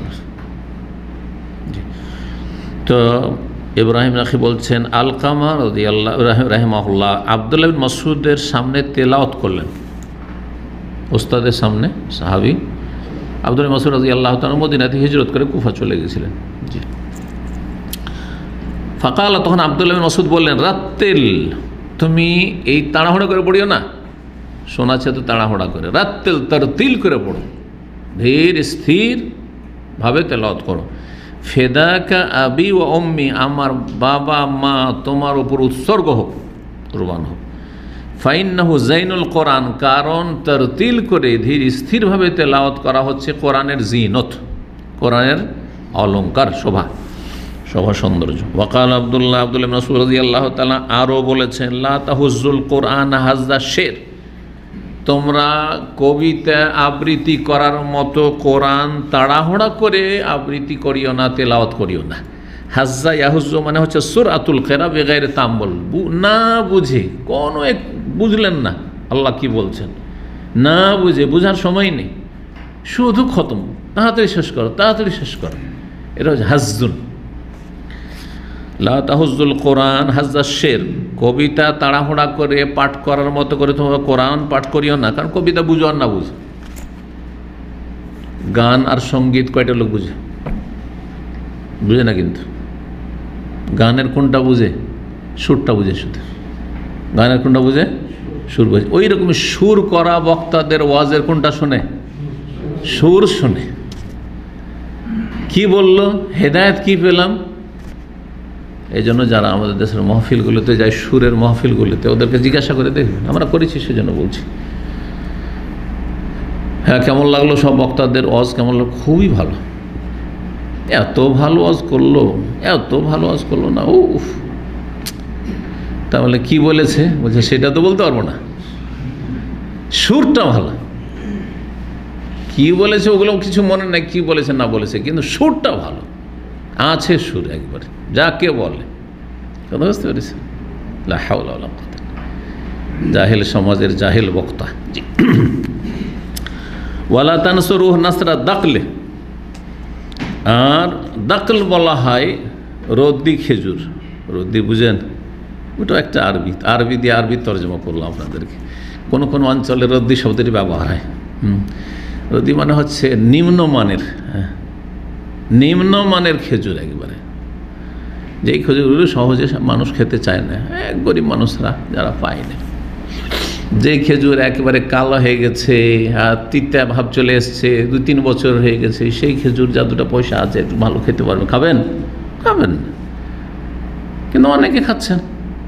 Speaker 1: তো ইব্রাহিম নাখঈ বলছেন আলকামা রাদিয়াল্লাহু রাহিমাহুল্লাহ আবদুল্লাহ বিন মাসউদের সামনে তেলাওয়াত করলেন, ওস্তাদের সামনে, সাহাবী আবদুল্লাহ মাসউদ রাদিয়াল্লাহু তাআলা মদিনা থেকে হিজরত করে কুফা চলে গেছিলেন। জি, ফাকাল, তখন আব্দুল্লাহ বিন মাসউদ বললেন, রাত্তিল, তুমি এই তাড়াহুড়া করে পড়িও না, শোনাচ্ছে তো তাড়াহুড়া করে, রাত্তিল তারতিল করে পড়ো, ধীর স্থির ভাবে তেলাওয়াত করো। ফেদাকা আবি ও অম্মি, আমার বাবা মা তোমার উপর উৎসর্গ হোক, কুরবান হোক। ফাইন্নাহু জাইনুল কোরআন, কারণ তারতিল করে ধীর স্থিরভাবে তেলাওয়াত করা হচ্ছে কোরআনের জিনত, কোরআনের অলংকার, শোভা শোভা সৌন্দর্য। ওয়াকাল আব্দুল্লাহ আব্দুল্লাহ ইবনে মাসউদ রাদিয়াল্লাহু তাআলা আরও বলেছেন, লা তাহুজ্জুল কোরআন হাজ্জা শের, তোমরা কবিতা আবৃত্তি করার মতো কোরআন তাড়াহুড়া করে আবৃত্তি করিও না, তেলাওয়াত করিও না। হাজ্জা ইয়াহুজ্জু মানে হচ্ছে সুরআতুল কিরা বিগাইরি তাম্বুল, না বুঝে, কোনো এক বুঝলেন না আল্লাহ কি বলছেন, না বুঝে, বুঝার সময় নেই, শুধু খতম, তাড়াতাড়ি শেষ করো, তাড়াতাড়ি শেষ করো, এটা হচ্ছে হাজ্জুন। লা তাহুজ্জুল কোরআন হাজ্জা শের, কবিতা তাড়াহুড়া করে পাঠ করার মতো করে তোমরা কোরআন পাঠ করিও না, কারণ কবিতা বুঝো আর না বুঝো। গান আর সঙ্গীত কয়টা লোক বুঝে? বুঝে না, কিন্তু গানের কোনটা বুঝে? সুরটা বুঝে, শুধু গানের কোনটা বুঝে? সুর বুঝে। ওই রকম সুর করা বক্তাদের ওয়াজের কোনটা শোনে? সুর শোনে। কি বলল, হেদায়েত কি পেলাম? এই জন্য যারা আমাদের দেশের মহফিলগুলোতে যায়, সুরের মহফিলগুলোতে, ওদেরকে জিজ্ঞাসা করে দেখবেন, আমরা করেছি সেজন্য বলছি। হ্যাঁ, কেমন লাগলো সব বক্তাদের ওয়াজ, কেমন লাগলো? খুবই ভালো, এত ভালো ওয়াজ করলো, এত ভালো ওয়াজ করলো না, উফ। তাহলে কি বলেছে? বলছে সেটা তো বলতে পারবো না, সুরটা ভালো। কি বলেছে ওগুলো কিছু মনে নাই, কি বলেছে না বলেছে, কিন্তু সুরটা ভালো আছে, সুর একবারে যাকে বলে। কথা বুঝতে পেরেছে? লা হাওলা ওয়ালা কুওয়াতা, জাহিল সমাজের জাহিল বক্তা। জি। ওয়ালা তানসুরুহু নাসরা দাকলে, আর দাকল বলা হয় রদ্দি খেজুর। রদ্দি বুঝেন? ওটা একটা আরবি, আরবি দিয়ে আরবি তর্জমা করলাম আপনাদেরকে। কোনো কোনো অঞ্চলে রদ্দি শব্দটি ব্যবহার হয়। হুম, রদ্দি মানে হচ্ছে নিম্নমানের, হ্যাঁ, নিম্নমানের খেজুর, একবারে যেই খেজুরগুলো সহজে মানুষ খেতে চায় না, এক গরিব মানুষরা যারা পায় না, যে খেজুর একেবারে কালো হয়ে গেছে আর তিতা ভাব চলে এসছে, দু তিন বছর হয়ে গেছে, সেই খেজুর যা দুটো পয়সা আছে একটু ভালো খেতে পারবেন, খাবেন? খাবেন, কিন্তু অনেকে খাচ্ছেন,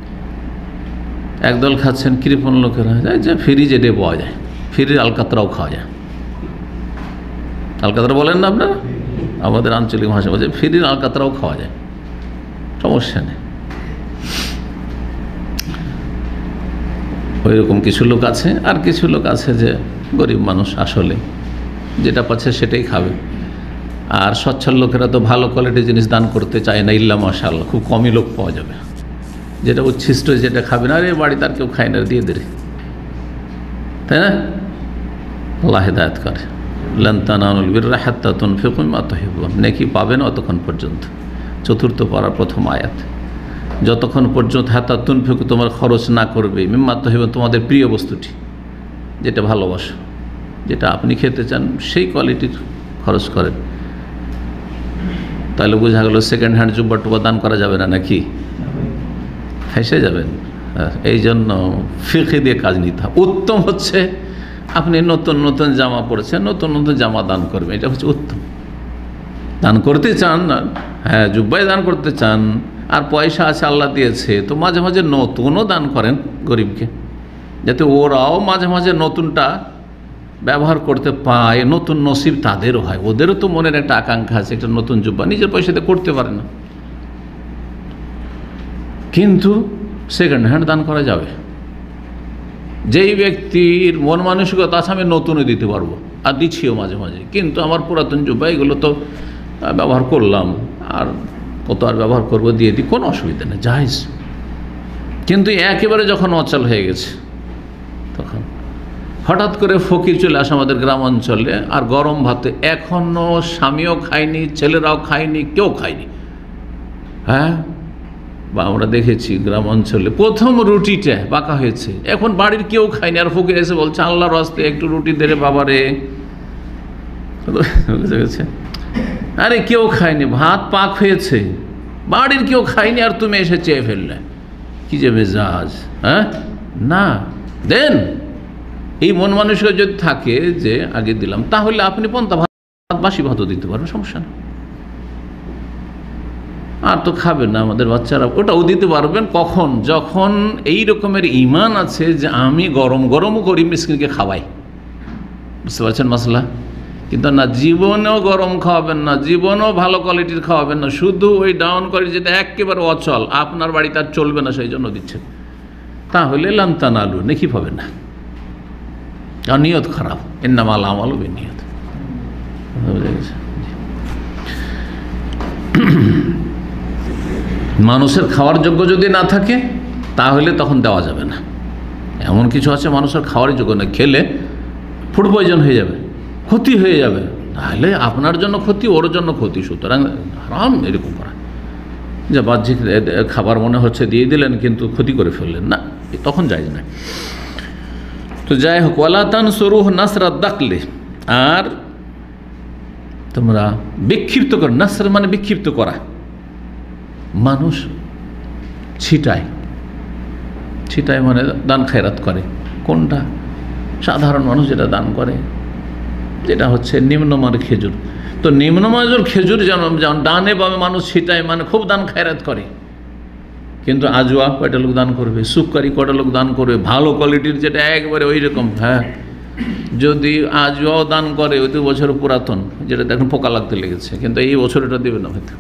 Speaker 1: একদল খাচ্ছেন কৃপণ লোকেরা, যে ফ্রিজে ডে পাওয়া যায়, ফ্রির আলকাতরাও খাওয়া যায়। আলকাতরা বলেন না আপনারা? আমাদের আঞ্চলিক ভাষা বলছে ফ্রির আলকাতরাও খাওয়া যায়, সমস্যা নেই। ওই রকম কিছু লোক আছে, আর কিছু লোক আছে যে গরিব মানুষ, আসলে যেটা পাচ্ছে সেটাই খাবে। আর সচ্ছল লোকেরা তো ভালো কোয়ালিটির জিনিস দান করতে চায় না, ইল্লা মাশাআল্লাহ, খুব কমই লোক পাওয়া যাবে যেটা উচ্ছিষ্ট, যেটা খাবে না, আরে বাড়িতে আর কেউ খায় না, দিয়ে দে, তাই না? আল্লাহ হিদায়াত করে। লান তানালুল বিররা হাত্তা তুনফিকু মিম্মা তুহিব্বুন, নেকি পাবেন অতক্ষণ পর্যন্ত। চতুর্থ পারার প্রথম আয়াত, যতক্ষণ পর্যন্ত হাত্তা তুনফিকু, তোমার খরচ না করবে, মিম্মা তুহিব্বুন, তোমাদের প্রিয় বস্তুটি, যেটা ভালোবাসো, যেটা আপনি খেতে চান, সেই কোয়ালিটির খরচ করেন। তাহলে বোঝা গেল সেকেন্ড হ্যান্ড জুব্বা টুব্বা দান করা যাবে না, নাকি ফেঁসে যাবেন। এই জন্য ফিকহ দিয়ে কাজ নিতে হবে। উত্তম হচ্ছে আপনি নতুন নতুন জামা পড়েছেন, নতুন নতুন জামা দান করবেন, এটা হচ্ছে উত্তম। দান করতে চান না, হ্যাঁ, জুব্বাই দান করতে চান, আর পয়সা আছে আল্লাহ দিয়েছে, তো মাঝে মাঝে নতুনও দান করেন গরিবকে, যাতে ওরাও মাঝে মাঝে নতুনটা ব্যবহার করতে পায়, নতুন নসিব তাদেরও হয়। ওদেরও তো মনের একটা আকাঙ্ক্ষা আছে, একটা নতুন জুব্বা নিজের পয়সাতে করতে পারে না, কিন্তু সেকেন্ড হ্যান্ড দান করা যাবে। যেই ব্যক্তির মন মানসিকতা আছে আমি নতুনও দিতে পারবো, আর দিচ্ছিও মাঝে মাঝে, কিন্তু আমার পুরাতন জুব্বা এগুলো তো ব্যবহার করলাম, আর কত আর ব্যবহার করবো, দিয়ে দিই, কোনো অসুবিধা নেই, জায়েজ। কিন্তু একেবারে যখন অচল হয়ে গেছে, তখন হঠাৎ করে ফকির চলে আসে আমাদের গ্রাম অঞ্চলে, আর গরম ভাতে এখনও স্বামীও খায়নি, ছেলেরাও খায়নি, কেউ খায়নি, হ্যাঁ। বা আমরা দেখেছি গ্রাম অঞ্চলে প্রথম রুটিটা পাকা হয়েছে, এখন বাড়ির কেউ খায়নি, আর ফকির এসে বলছে আল্লাহর রাস্তায় একটু রুটি দে রে বাবা রে, বুঝে গেছে? আরে কেউ খায়নি, ভাত পাক হয়েছে, বাড়ির কেউ খায়নি আর তুমি এসে চেয়ে ফেললে, কি যে মেজাজ। হ্যাঁ, না দেন। এই মন মানুষের যদি থাকে যে আগে দিলাম, তাহলে আপনি পন্তা ভাত বাসি ভাতও দিতে পারবেন, সমস্যা নেই। আর তো খাবেন না আমাদের বাচ্চারা, ওটাও দিতে পারবেন। কখন? যখন এই রকমের ঈমান আছে যে আমি গরম গরমও করি, মিসকিনকে খাওয়াই। বুঝতে পারছেন মাসলা? কিন্তু না, জীবনেও গরম খাওয়াবেন না, জীবনেও ভালো কোয়ালিটির খাওয়াবেন না, শুধু ওই ডাউন কোয়ালিটি যেটা একেবারে অচল, আপনার বাড়িতে আর চলবে না, সেই জন্য দিচ্ছেন। তাহলে লান্তান আলু নেকি পাবেন না, আর নিয়ত খারাপ। ইন্নামাল আমালু বিন্নিয়াত। মানুষের খাওয়ার যোগ্য যদি না থাকে তাহলে তখন দেওয়া যাবে না। এমন কিছু আছে মানুষের খাওয়ার যোগ্য না, খেলে ফুড পয়জন হয়ে যাবে, ক্ষতি হয়ে যাবে, তাহলে আপনার জন্য ক্ষতি, ওর জন্য ক্ষতি। সুতরাং হারাম এরকম করা, যে বাহ্যিক খাবার মনে হচ্ছে দিয়ে দিলেন কিন্তু ক্ষতি করে ফেললেন, না, তখন যায় না। তো যাই হোক, ওয়ালা তানসুরুহু নাসরা দাকলে, আর তোমরা বিক্ষিপ্ত কর। নাসর মানে বিক্ষিপ্ত করা। মানুষ ছিটায়, ছিটায় মানে দান খেরাত করে। কোনটা? সাধারণ মানুষ যেটা দান করে, যেটা হচ্ছে নিম্নমানের খেজুর। তো নিম্নমানের খেজুর যেমন যেমন ডানে বামে মানুষ ছিটায়, মানে খুব দান খেরাত করে। কিন্তু আজওয়া কয়টা লোক দান করবে, সুকারি কয়টা লোক দান করবে, ভালো কোয়ালিটির যেটা একবারে ওই রকম। হ্যাঁ, যদি আজওয়াও দান করে, ওই দু বছর পুরাতন, যেটা দেখুন পোকা লাগতে লেগেছে, কিন্তু এই বছর এটা দেবে না হয়তো।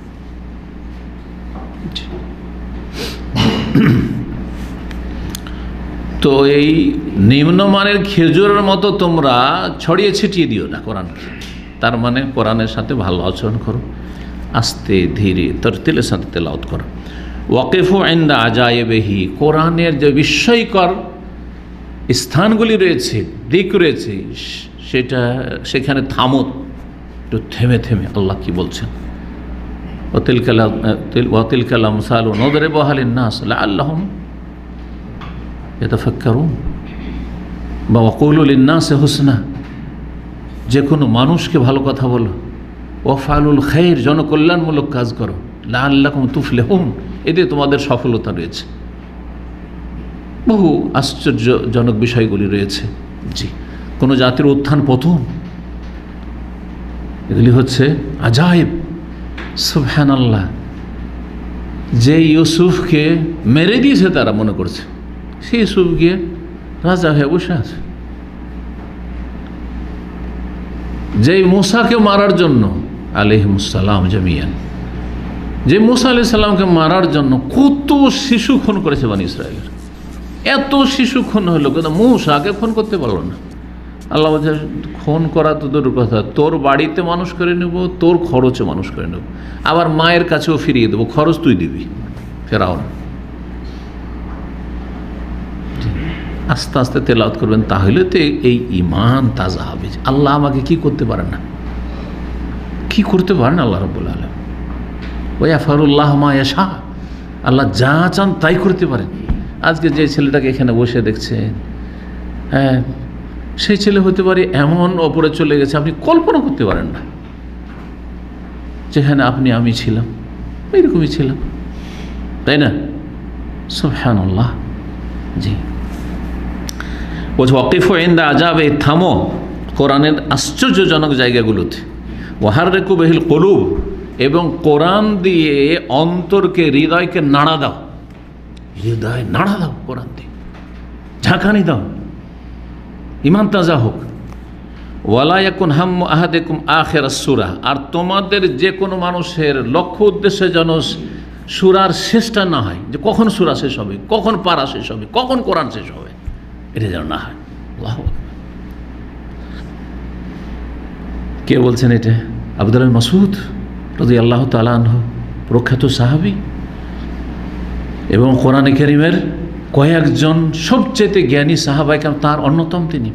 Speaker 1: তো এই নিম্নমানের খেজুরের মতো তোমরা ছড়িয়ে ছিটিয়ে দিও না কোরআনকে। তার মানে কোরআনের সাথে ভালো আচরণ করো, আস্তে ধীরে তরতিলের সাথে তেলাওয়াত করো। ওয়াকিফু ইনদা আজায়েবিহি, কোরআনের যে বিস্ময়কর স্থানগুলি রয়েছে, দিক রয়েছে, সেটা সেখানে থামো, একটু থেমে থেমে আল্লাহ কি বলছেন। ওয়াতিলকাল আমসালু নদরিবুহা লিন-নাস লাআল্লাহুম ইয়াতাফাক্কারুন, বা ওয়াকুলু লিন-নাসি হুসনা, যে কোনো মানুষকে ভালো কথা বলো। ওয়াফআলুল খায়র, জনকল্যাণমূলক কাজ করো। লাআল্লাকুম তুফলিহুন, এতে তোমাদের সফলতা রয়েছে। বহু আশ্চর্যজনক বিষয়গুলি রয়েছে। জি, কোনো জাতির উত্থান পতন, এগুলি হচ্ছে আজাইব। সুবহানাল্লাহ, যে ইউসুফকে মেরে দিয়েছে তারা মনে করছে, সে ইউসুফ গিয়ে রাজা হয়ে বসে আছে। যেই মূসাকে মারার জন্য আলাইহিমুসসালাম জামিয়ান, যে মূসা আলাইহিস সালামকে মারার জন্য কত শিশু খুন করেছে বনি ইসরায়েলের, এত শিশু খুন হলো, কিন্তু মূসাকে খুন করতে পারলো না। আল্লাহ বলছে, খুন করা তো দূর কথা, তোর বাড়িতে মানুষ করে নেব, তোর খরচে মানুষ করে নেব, আবার মায়ের কাছেও ফিরিয়ে দেবো, খরচ তুই দিবি। ফেরাউন আস্তে আস্তে তেলাওয়াত করবেন, তাহলে তো এই ঈমান তাজা হবে। আল্লাহ আমাকে কি করতে পারেন না, কি করতে পারেন আল্লাহ রাব্বুল আলামিন। ওয়াফারুল্লাহ মা ইয়াশা, আল্লাহ যা চান তাই করতে পারেন। আজকে যে ছেলেটাকে এখানে বসে দেখছেন, হ্যাঁ, সেই ছেলে হতে পারে এমন ওপরে চলে গেছে আপনি কল্পনা করতে পারেন না, যেখানে আপনি আমি ছিলাম এইরকমই ছিলাম, তাই না? সুবহানাল্লাহ। জি, বলছে ওয়াকিফু ইনদা আজাবে, থামো কোরআনের আশ্চর্যজনক জায়গাগুলোতে। ওয়াহাররিকু বিহিল কুলুব, এবং কোরআন দিয়ে অন্তরকে, হৃদয়কে নাড়া দাও, হৃদয় নাড়া দাও, কোরআন দিয়ে ঝাঁকানি দাও, ঈমান তাজা হোক। ওয়ালা ইয়াকুন হাম্মু আহাদিকুম আখিরাস সূরা, আর তোমাদের যে কোনো মানুষের লক্ষ্য উদ্দেশ্যে যেন সূরার শেষটা না হয়, যে কখন সূরা শেষ হবে, কখন পারা শেষ হবে, কখন কোরআন শেষ হবে, এটা যেন না হয়। আল্লাহু আকবার। কে বলছেন এটা? আব্দুল্লাহ মাসউদ রাদিয়াল্লাহু তাআলা আনহু, প্রখ্যাত সাহাবী এবং কোরআনে কারীমের কয়েকজন সবচেয়ে জ্ঞানী সাহাবায়ে কেরাম, তার অন্যতম তিনি।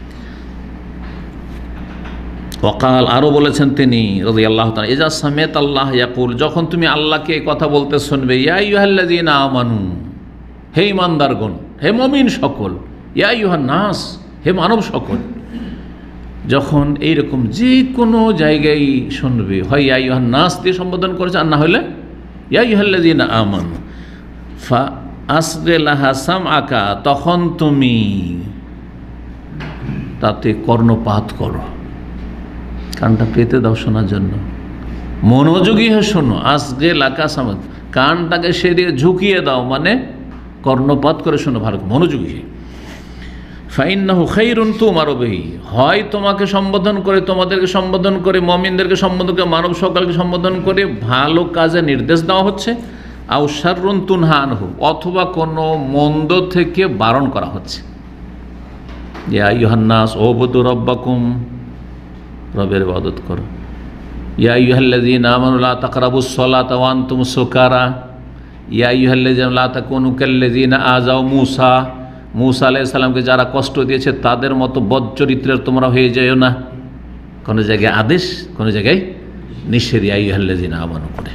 Speaker 1: ওয়াকাল, আরও বলেছেন তিনি রাদিয়াল্লাহু তাআলা, ইজা সামিত আল্লাহ ইয়াকুল, যখন তুমি আল্লাহকে এই কথা বলতে শুনবে, ইয়া আইয়ুহাল্লাযীনা আমানু, হে ঈমানদারগণ, হে মুমিন সকল, ইয়া আইয়ুহান নাস, হে মানব সকল, যখন এইরকম যে কোনো জায়গায় শুনবে, হয় ইয়া আইয়ুহান নাস দিয়ে সম্বোধন করেছে, আর না হলে ইয়া আইয়ুহাল্লাযীনা আমানু ফা আসগিলাহা সামআকা, তখন তুমি তাতে কর্ণপাত করো, কানটা পেতে দাও শোনার জন্য, মনোযোগী হয়ে শোনো। আসগিলাকা সামআক, কানটাকে সেদিকে ঝুঁকিয়ে দাও, মানে কর্ণপাত করে শোনো ভালো, মনোযোগী। ফাইন্নাহু খাইরুন তুমারু বিহি, হয় তোমাকে সম্বোধন করে, তোমাদেরকে সম্বোধন করে, মুমিনদেরকে সম্বোধন করে, মানব সকলকে সম্বোধন করে ভালো কাজে নির্দেশ দেওয়া হচ্ছে। আও শাররুন তুনহা আনহু, অথবা কোনো মন্দ থেকে বারণ করা হচ্ছে। ইয়া আইয়ুহান নাস উবুদু রাব্বাকুম, রবের ইবাদত করো। ইয়া আইয়ুহাল্লাযীনা আমানু লা তাকরাবুস সালাতা ওয়া আনতুম সুকারা, ইয়া আইয়ুহাল্লাযীনা লা তাকুনু কাল্লাযীনা আযাও মূসা, মূসা আলাইহিস সালামকে যারা কষ্ট দিয়েছে তাদের মতো বদচরিত্রের তোমরা হয়ে যাও না। কোনো জায়গায় আদেশ, কোনো জায়গায় নিষেধ, ইয়া আইয়ুহাল্লাযীনা আমানু করে।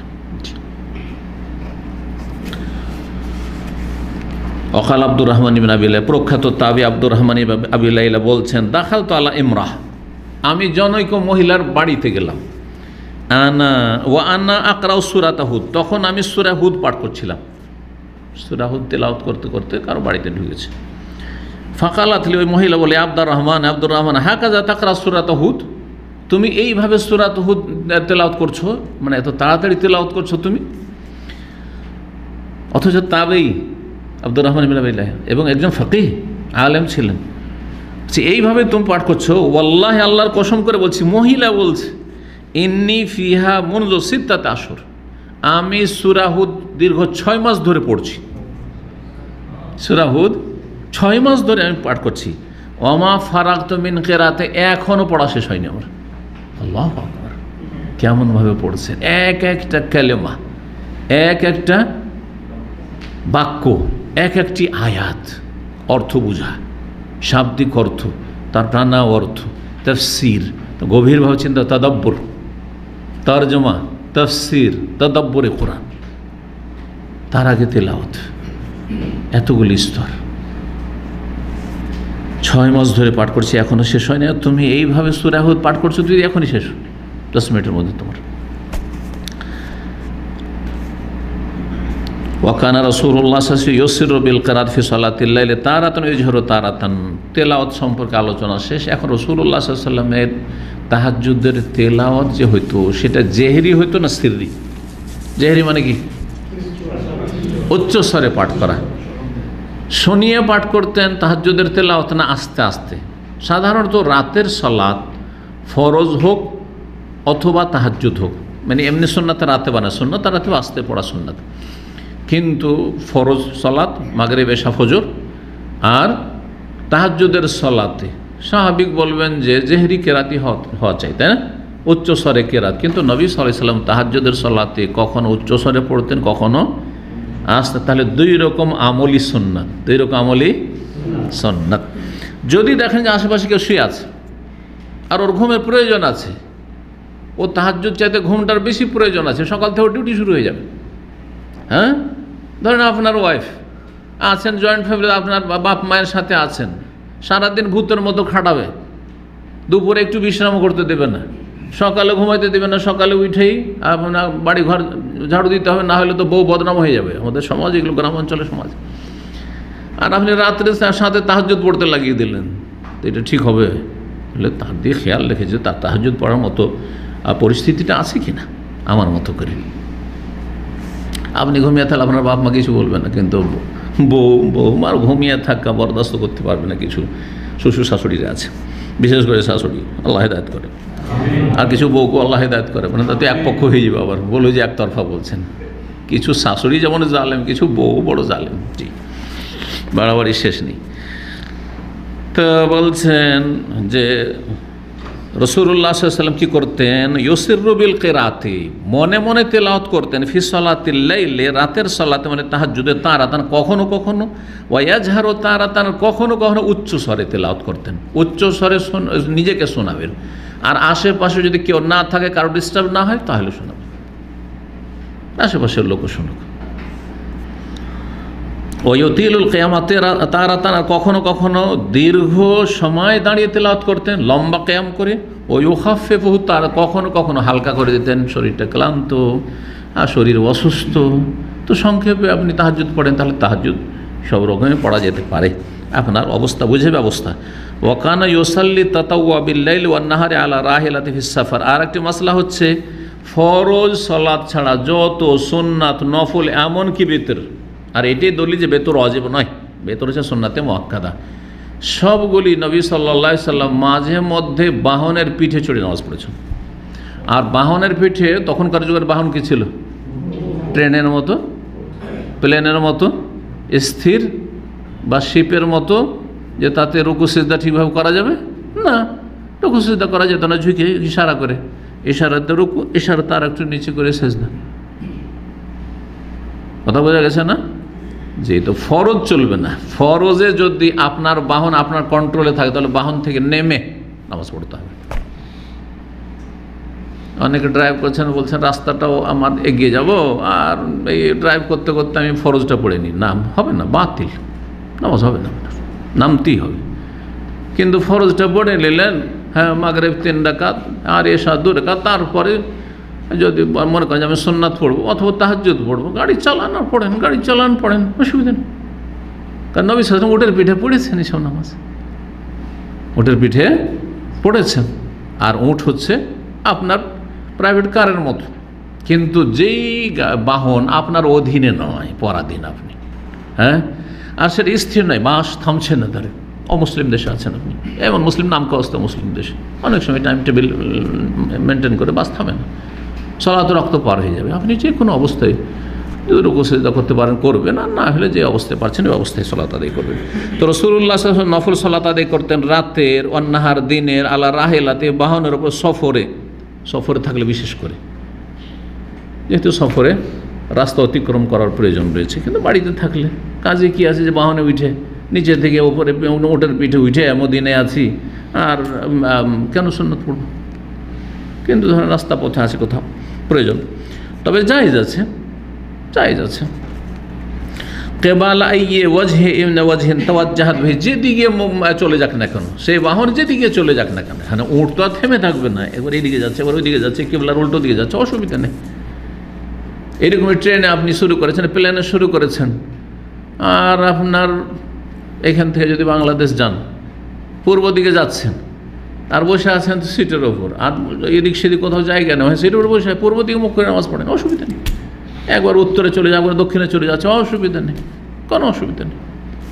Speaker 1: ওয়াকাল আব্দুর রহমান ইবনে আবি লাইলা, প্রখ্যাত তাবি আব্দুর রহমান ইবনে আবি লাইলা বলছেন, দাখালতু আলা ইমরাহ, আমি জনৈক মহিলার বাড়িতে গেলাম। আনা ওয়া আনা আকরাউ সূরাত হুদ, তখন আমি সূরা হুদ পাঠ করছিলাম। সূরা হুদ তেলাওয়াত করতে করতে কারো বাড়িতে ঢুকেছে। ফাকালাত লি, ওই মহিলা বলে, আব্দুর রহমান আব্দুর রহমান হাকাযা তাকরা সূরাত হুদ, তুমি এইভাবে সূরাত হুদ তেলাওয়াত করছো, মানে এত তাড়াতাড়ি তেলাওয়াত করছো তুমি, অথচ তাবেই আব্দুর রহমান ইবনে আবি লাইলা এবং একজন ফকিহ আলেম ছিলেন, এইভাবে তুমি পাঠ করছো। ওয়াল্লাহি, আল্লাহর কসম করে বলছি, মহিলা বলছে, ইন্নী ফিহা মুনযু সিত্তাত আশহুর, আমি সূরা হুদ দীর্ঘ ছয় মাস ধরে পড়ছি। সূরা হুদ ছয় মাস ধরে আমি পাঠ করছি। ওমা ফারাগতু মিন কিরাতে, এখনও পড়া শেষ হয়নি আমার। আল্লাহু আকবার, কেমনভাবে পড়ছেন, এক একটা কালেমা, এক একটা বাক্য, এক একটি আয়াত, অর্থ বুঝা, শাব্দিক অর্থ, তার টানা অর্থ, তাফসীর, গভীরভাবে চিন্তা, তাদাব্বুর, তরজমা, তাফসীর, তাদাব্বুরে কোরআন, তার আগে তেলাওয়াত, এতগুলি স্তর, ছয় মাস ধরে পাঠ করছি, এখনও শেষ হয় না। তুমি এইভাবে সূরা হুদ পাঠ করছো, তুই এখনই শেষ, দশ মিনিটের মধ্যে তোমার। ওয়াকানা রাসূলুল্লাহ সাল্লাল্লাহু আলাইহি ওয়াসাল্লাম ইউসিরু বিল কিরাত ফি সালাতিল লাইলি তারাতান ইজহারু তারাতান, তেলাওয়াত সম্পর্কে আলোচনা শেষ। এখন রাসূলুল্লাহ সাল্লাল্লাহু আলাইহি ওয়াসাল্লামের তাহাজ্জুদের তেলাওয়াত যে হইতো, সেটা জেহরি হইতো না সিররি? জেহরি মানে কি? উচ্চ স্বরে পাঠ করা। শুনিয়ে পাঠ করতেন তাহাজ্জুদের তেলাওয়াত, না আস্তে আস্তে? সাধারণত রাতের সালাত, ফরজ হোক অথবা তাহাজ্জুদ হোক, মানে এমনি সুন্নাতে রাতে বানায়, সুন্নাত রাতে আস্তে পড়া সুন্নাত, কিন্তু ফরজ সালাত মাগরিব এশা ফজর আর তাহাজ্জুদের সালাতে স্বাভাবিক বলবেন যে জেহরি কেরাতি হওয়া চাই, তাই না? উচ্চ স্বরে কেরাত। কিন্তু নবী সাল্লাল্লাহু আলাইহি ওয়াসাল্লাম তাহাজ্জুদের সালাতে কখনো উচ্চ স্বরে পড়তেন, কখনো আস্তে। তাহলে দুই রকম আমলি সুন্নাত, দুই রকম আমলি সুন্নাত। যদি দেখেন যে আশেপাশে কেউ শুয়ে আছে আর ওর ঘুমের প্রয়োজন আছে, ও তাহাজ্জুদ চাইতে ঘুমটার বেশি প্রয়োজন আছে, সকাল থেকে ডিউটি শুরু হয়ে যাবে, হ্যাঁ? ধরেন আপনার ওয়াইফ আছেন, জয়েন্ট ফ্যামিলি, আপনার বাপ মায়ের সাথে আছেন, সারাদিন ভূতের মতো খাটাবে, দুপুরে একটু বিশ্রাম করতে দেবে না, সকালে ঘুমাইতে দেবে না, সকালে উঠেই আপনার বাড়ি ঘর ঝাড়ু দিতে হবে, না হলে তো বউ বদনাম হয়ে যাবে। আমাদের সমাজ এগুলো গ্রাম অঞ্চলের সমাজ। আর আপনি রাত্রে সাথে তাহাজ্জুদ পড়তে লাগিয়ে দিলেন, তো এটা ঠিক হবে? বলে তার দিয়ে খেয়াল রেখেছে তার তাহাজ্জুদ পড়ার মতো পরিস্থিতিটা আছে কি না, আমার মতো করে। আপনি ঘুমিয়ে থাকলে আপনার বাপ মা কিছু বলবে না, কিন্তু বউ বৌমার ঘুমিয়ে থাকা বরদাস্ত করতে পারবে না। কিছু শ্বশুর শাশুড়িরা আছে, বিশেষ করে শাশুড়ি, আল্লাহ হেদায়েত করে, আর কিছু বউকে আল্লাহ হেদায়েত করে, মানে তাতে এক পক্ষ হয়ে যাবে, আবার বলবে যে একতরফা বলছেন। কিছু শাশুড়ি যেমন জালেম, কিছু বউ বড় জালেম। জি, বাড়াবাড়ি শেষ নেই। তো বলছেন যে রাসূলুল্লাহ সাল্লাল্লাহু আলাইহি ওয়াসাল্লাম কি করতেন? ইউসিররু বিল কিরাতি, মনে মনে তেলাওয়াত করতেন, ফি সালাতিল লাইলি, রাতের সালাতে মানে তাহাজ্জুদে, তারাতান কখনো কখনো, ওয়া ইয়াজহারু তারাতান কখনো কখনো উচ্চ স্বরে তেলাওয়াত করতেন। উচ্চ স্বরে নিজেকে শোনাবেন, আর আশেপাশে যদি কেউ না থাকে, কারো ডিস্টার্ব না হয়, তাহলে শোনাবেন, আশেপাশের লোকও শুনুক। ওয়ুতিলুল কিয়ামাতে তারাতান, কখনো কখনো দীর্ঘ সময় দাঁড়িয়ে তেলাওয়াত করতেন, লম্বা কিয়াম করে। ওয়ুখাফফিফুহু, তার কখনো কখনো হালকা করে দিতেন, শরীরটা ক্লান্ত, আর শরীর অসুস্থ, তো সংক্ষেপে আপনি তাহাজ্জুদ পড়েন, তাহলে তাহাজ্জুদ সব রকমই পড়া যেতে পারে, আপনার অবস্থা বুঝে ব্যবস্থা। ওয়াকানা ইউসাল্লি তাতাওয়া বিল্লাইলি ওয়ান নাহারি আলা রাহিলাতি ফিস সাফার। আর একটি মাসলা হচ্ছে ফরজ সালাত ছাড়া যত সুন্নাত নফল এমনকি বেতর, আর এটাই দলিল যে বেতর ওয়াজিব নয়, বেতর হচ্ছে সুন্নাতে মুআক্কাদা, সবগুলি নবী সাল্লাল্লাহু আলাইহি সাল্লাম মাঝে মধ্যে বাহনের পিঠে চড়ে নামাজ পড়েছেন। আর বাহনের পিঠে তখনকার যুগের বাহন কি ছিল? ট্রেনের মতো, প্লেনের মতো, স্থির বা শিপের মতো, যে তাতে রুকু সিজদা ঠিকভাবে করা যাবে না, রুকু সিজদা করা যেত না, ঝুঁকে ইশারা করে, ইশারাতে রুকু, ইশারাতে আর একটু নিচে করে সিজদা। কথা বোঝা গেছে না? যেহেতু ফরজ চলবে না, ফরজে যদি আপনার বাহন আপনার কন্ট্রোলে থাকে তাহলে বাহন থেকে নেমে নামাজ পড়তে হবে। অনেকে ড্রাইভ করছেন, বলছেন রাস্তাটাও আমার এগিয়ে যাব, আর এই ড্রাইভ করতে করতে আমি ফরজটা পড়ে নিই, নাম হবে না, বাতিল, নামাজ হবে না, নামতেই হবে। কিন্তু ফরজটা পড়ে নিলেন, হ্যাঁ মাগরিব তিন রাকাত আর এশা দু রাকাত, তারপরে যদি মনে করেন যে আমি সুন্নাত পড়বো অথবা তাহাজ্জুদ পড়বো, গাড়ি চালান আর পড়েন, গাড়ি চালান পড়েন, অসুবিধা নেই। কারণ নবী সাল্লাল্লাহু আলাইহি ওয়াসাল্লাম উটের পিঠে পড়েছেন এইসব নামাজ, উটের পিঠে পড়েছেন। আর উট হচ্ছে আপনার প্রাইভেট কারের মতো, কিন্তু যেই বাহন আপনার অধীনে নয়, পরাধীন আপনি, হ্যাঁ, আর সেটা স্থির নয়, বাস থামছে না তারে। অমুসলিম দেশে আছেন আপনি, এমন মুসলিম নাম কাস্তে মুসলিম দেশে অনেক সময় টাইম টেবিল মেনটেন করে বাস থামে না, সালাত রক্ত পার হয়ে যাবে। আপনি যে কোনো অবস্থায় যদি রুকু সিজদা করতে পারেন করবেন, আর না হলে যে অবস্থায় পারছেন ওই অবস্থায় সালাত আদায় করবেন। তো রাসূলুল্লাহ সাল্লাল্লাহু আলাইহি ওয়াসাল্লাম নফল সালাত আদায় করতেন রাতের, অন্নাহার দিনের, আলা রাহিলাতে বাহনের ওপর, সফরে, সফরে থাকলে বিশেষ করে, যেহেতু সফরে রাস্তা অতিক্রম করার প্রয়োজন রয়েছে, কিন্তু বাড়িতে থাকলে কাজে কি আছে যে বাহনে উঠে নিচে থেকে ওপরে ওটার পিঠে উঠে মদিনে আছি আর কেন সুন্নাত পড়ব? কিন্তু ধরেন রাস্তা পথে আছে কোথাও প্রয়োজন, তবে জায়েজ আছে, জায়েজ আছে। কেবালা ইয়ে ওয়াজহে ইমনা ওয়াজহিন তাওয়াজ্জাহাত বিহি, যেদিকে চলে যাক না কেন, সেই বাহন যেদিকে চলে যাক না কেন, হ্যাঁ উট তো আর থেমে থাকবে না, এবার এইদিকে যাচ্ছে, এবার ওইদিকে যাচ্ছে, কেবলার উল্টো দিকে যাচ্ছে, অসুবিধা নেই। এরকমই ট্রেনে আপনি শুরু করেছেন, প্লেনে শুরু করেছেন, আর আপনার এখান থেকে যদি বাংলাদেশ যান, পূর্ব দিকে যাচ্ছেন আর বসে আছেন সিটের ওপর, আর এদিক সেদিক কোথাও জায়গা নেই, সিটের উপর বসে পূর্ব দিকে মুখ করে নামাজ পড়েন, অসুবিধা নেই। একবার উত্তরে চলে যাবে, একবার দক্ষিণে চলে যাচ্ছে, অসুবিধা নেই, কোনো অসুবিধা নেই।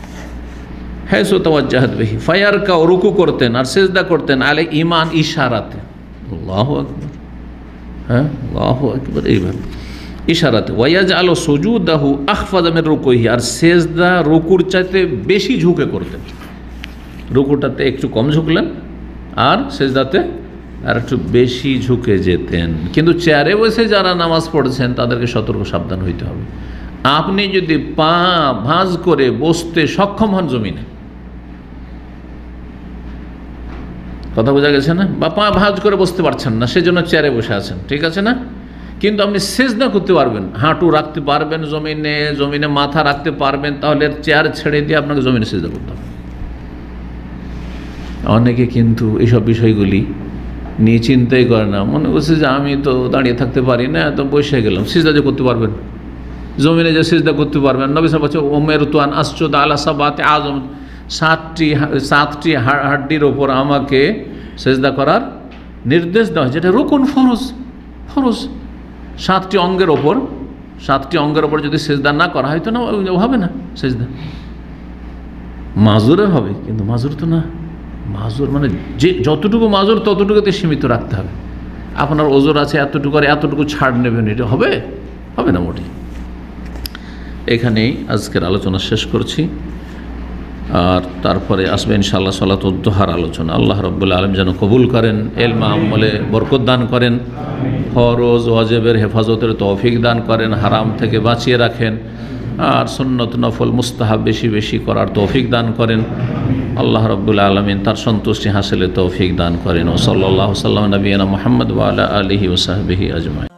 Speaker 1: হাইসু তাওয়াজ্জাহাত বিহি, ফায়ারকা, রুকু করতেন আর সিজদা করতেন, আলে ইমান, ইশারাতে, আল্লাহু আকবার, হ্যাঁ আল্লাহু আকবার, এইভাবে ইশারাতে। ওয়ায়াজআলু সুজুদাহু আখফাযা মিন রুকুহি, আর সিজদা রুকুর চাইতে বেশি ঝুঁকে করতেন, রুকুটাতে একটু কম ঝুঁকলেন আর সিজদাতে আর একটু বেশি ঝুঁকে যেতেন। কিন্তু চেয়ারে বসে যারা নামাজ পড়ছেন তাদেরকে সতর্ক সাবধান হইতে হবে। আপনি যদি পা ভাঁজ করে বসতে সক্ষম হন জমিনে, কথা বোঝা গেছে না, বা পা ভাঁজ করে বসতে পারছেন না, সেজন্য চেয়ারে বসে আছেন, ঠিক আছে না, কিন্তু আপনি সিজদা করতে পারবেন, হাঁটু রাখতে পারবেন জমিনে, জমিনে মাথা রাখতে পারবেন, তাহলে চেয়ার ছেড়ে দিয়ে আপনাকে জমিনে সিজদা করতে হবে। অনেকে কিন্তু এইসব বিষয়গুলি নিয়ে চিন্তাই করে না, মনে করছে যে আমি তো দাঁড়িয়ে থাকতে পারি না, তো বসে গেলাম, সিজদা যে করতে পারবেন, জমিনে যে সিজদা করতে পারবেন। নবী সাল্লাল্লাহু আলাইহি ওয়াসাল্লাম বলছে ওমের তুয়ান আসজুদা আলা সাবাতি আযম, সাতটি সাতটি হাড্ডির ওপর আমাকে সিজদা করার নির্দেশ দেওয়া হয়, যেটা রুকুন, ফরজ, ফরজ সাতটি অঙ্গের ওপর, সাতটি অঙ্গের ওপর যদি সিজদা না করা হয় তো না হবে না সিজদা। মাজুরের হবে, কিন্তু মাজুর তো না, মাজুর মানে যে যতটুকু মাজুর ততটুকুতে সীমিত রাখতে হবে। আপনার ওজোর আছে এতটুকু, আর এতটুকু ছাড় নেবেন, এটা হবে হবে না মোটেই। এখানেই আজকের আলোচনা শেষ করছি, আর তারপরে আসবে ইনশাআল্লাহ সালাতুদ দুহার আলোচনা। আল্লাহ রাব্বুল আলামিন যেন কবুল করেন, ইলম আমলে বরকত দান করেন, ফরজ ওয়াজিবের হেফাজতের তৌফিক দান করেন, হারাম থেকে বাঁচিয়ে রাখেন, আর সুন্নত নফল মুস্তাহাব বেশি বেশি করার তৌফিক দান করেন। আল্লাহ রাব্বুল আলামিন তার সন্তুষ্টি হাসিলের তৌফিক দান করেন। ও সাল্লাল্লাহু সাল্লাম নবিয়ানা মুহাম্মদ ওয়া আলা আলিহি ওয়া সাহবিহি আজমাইন।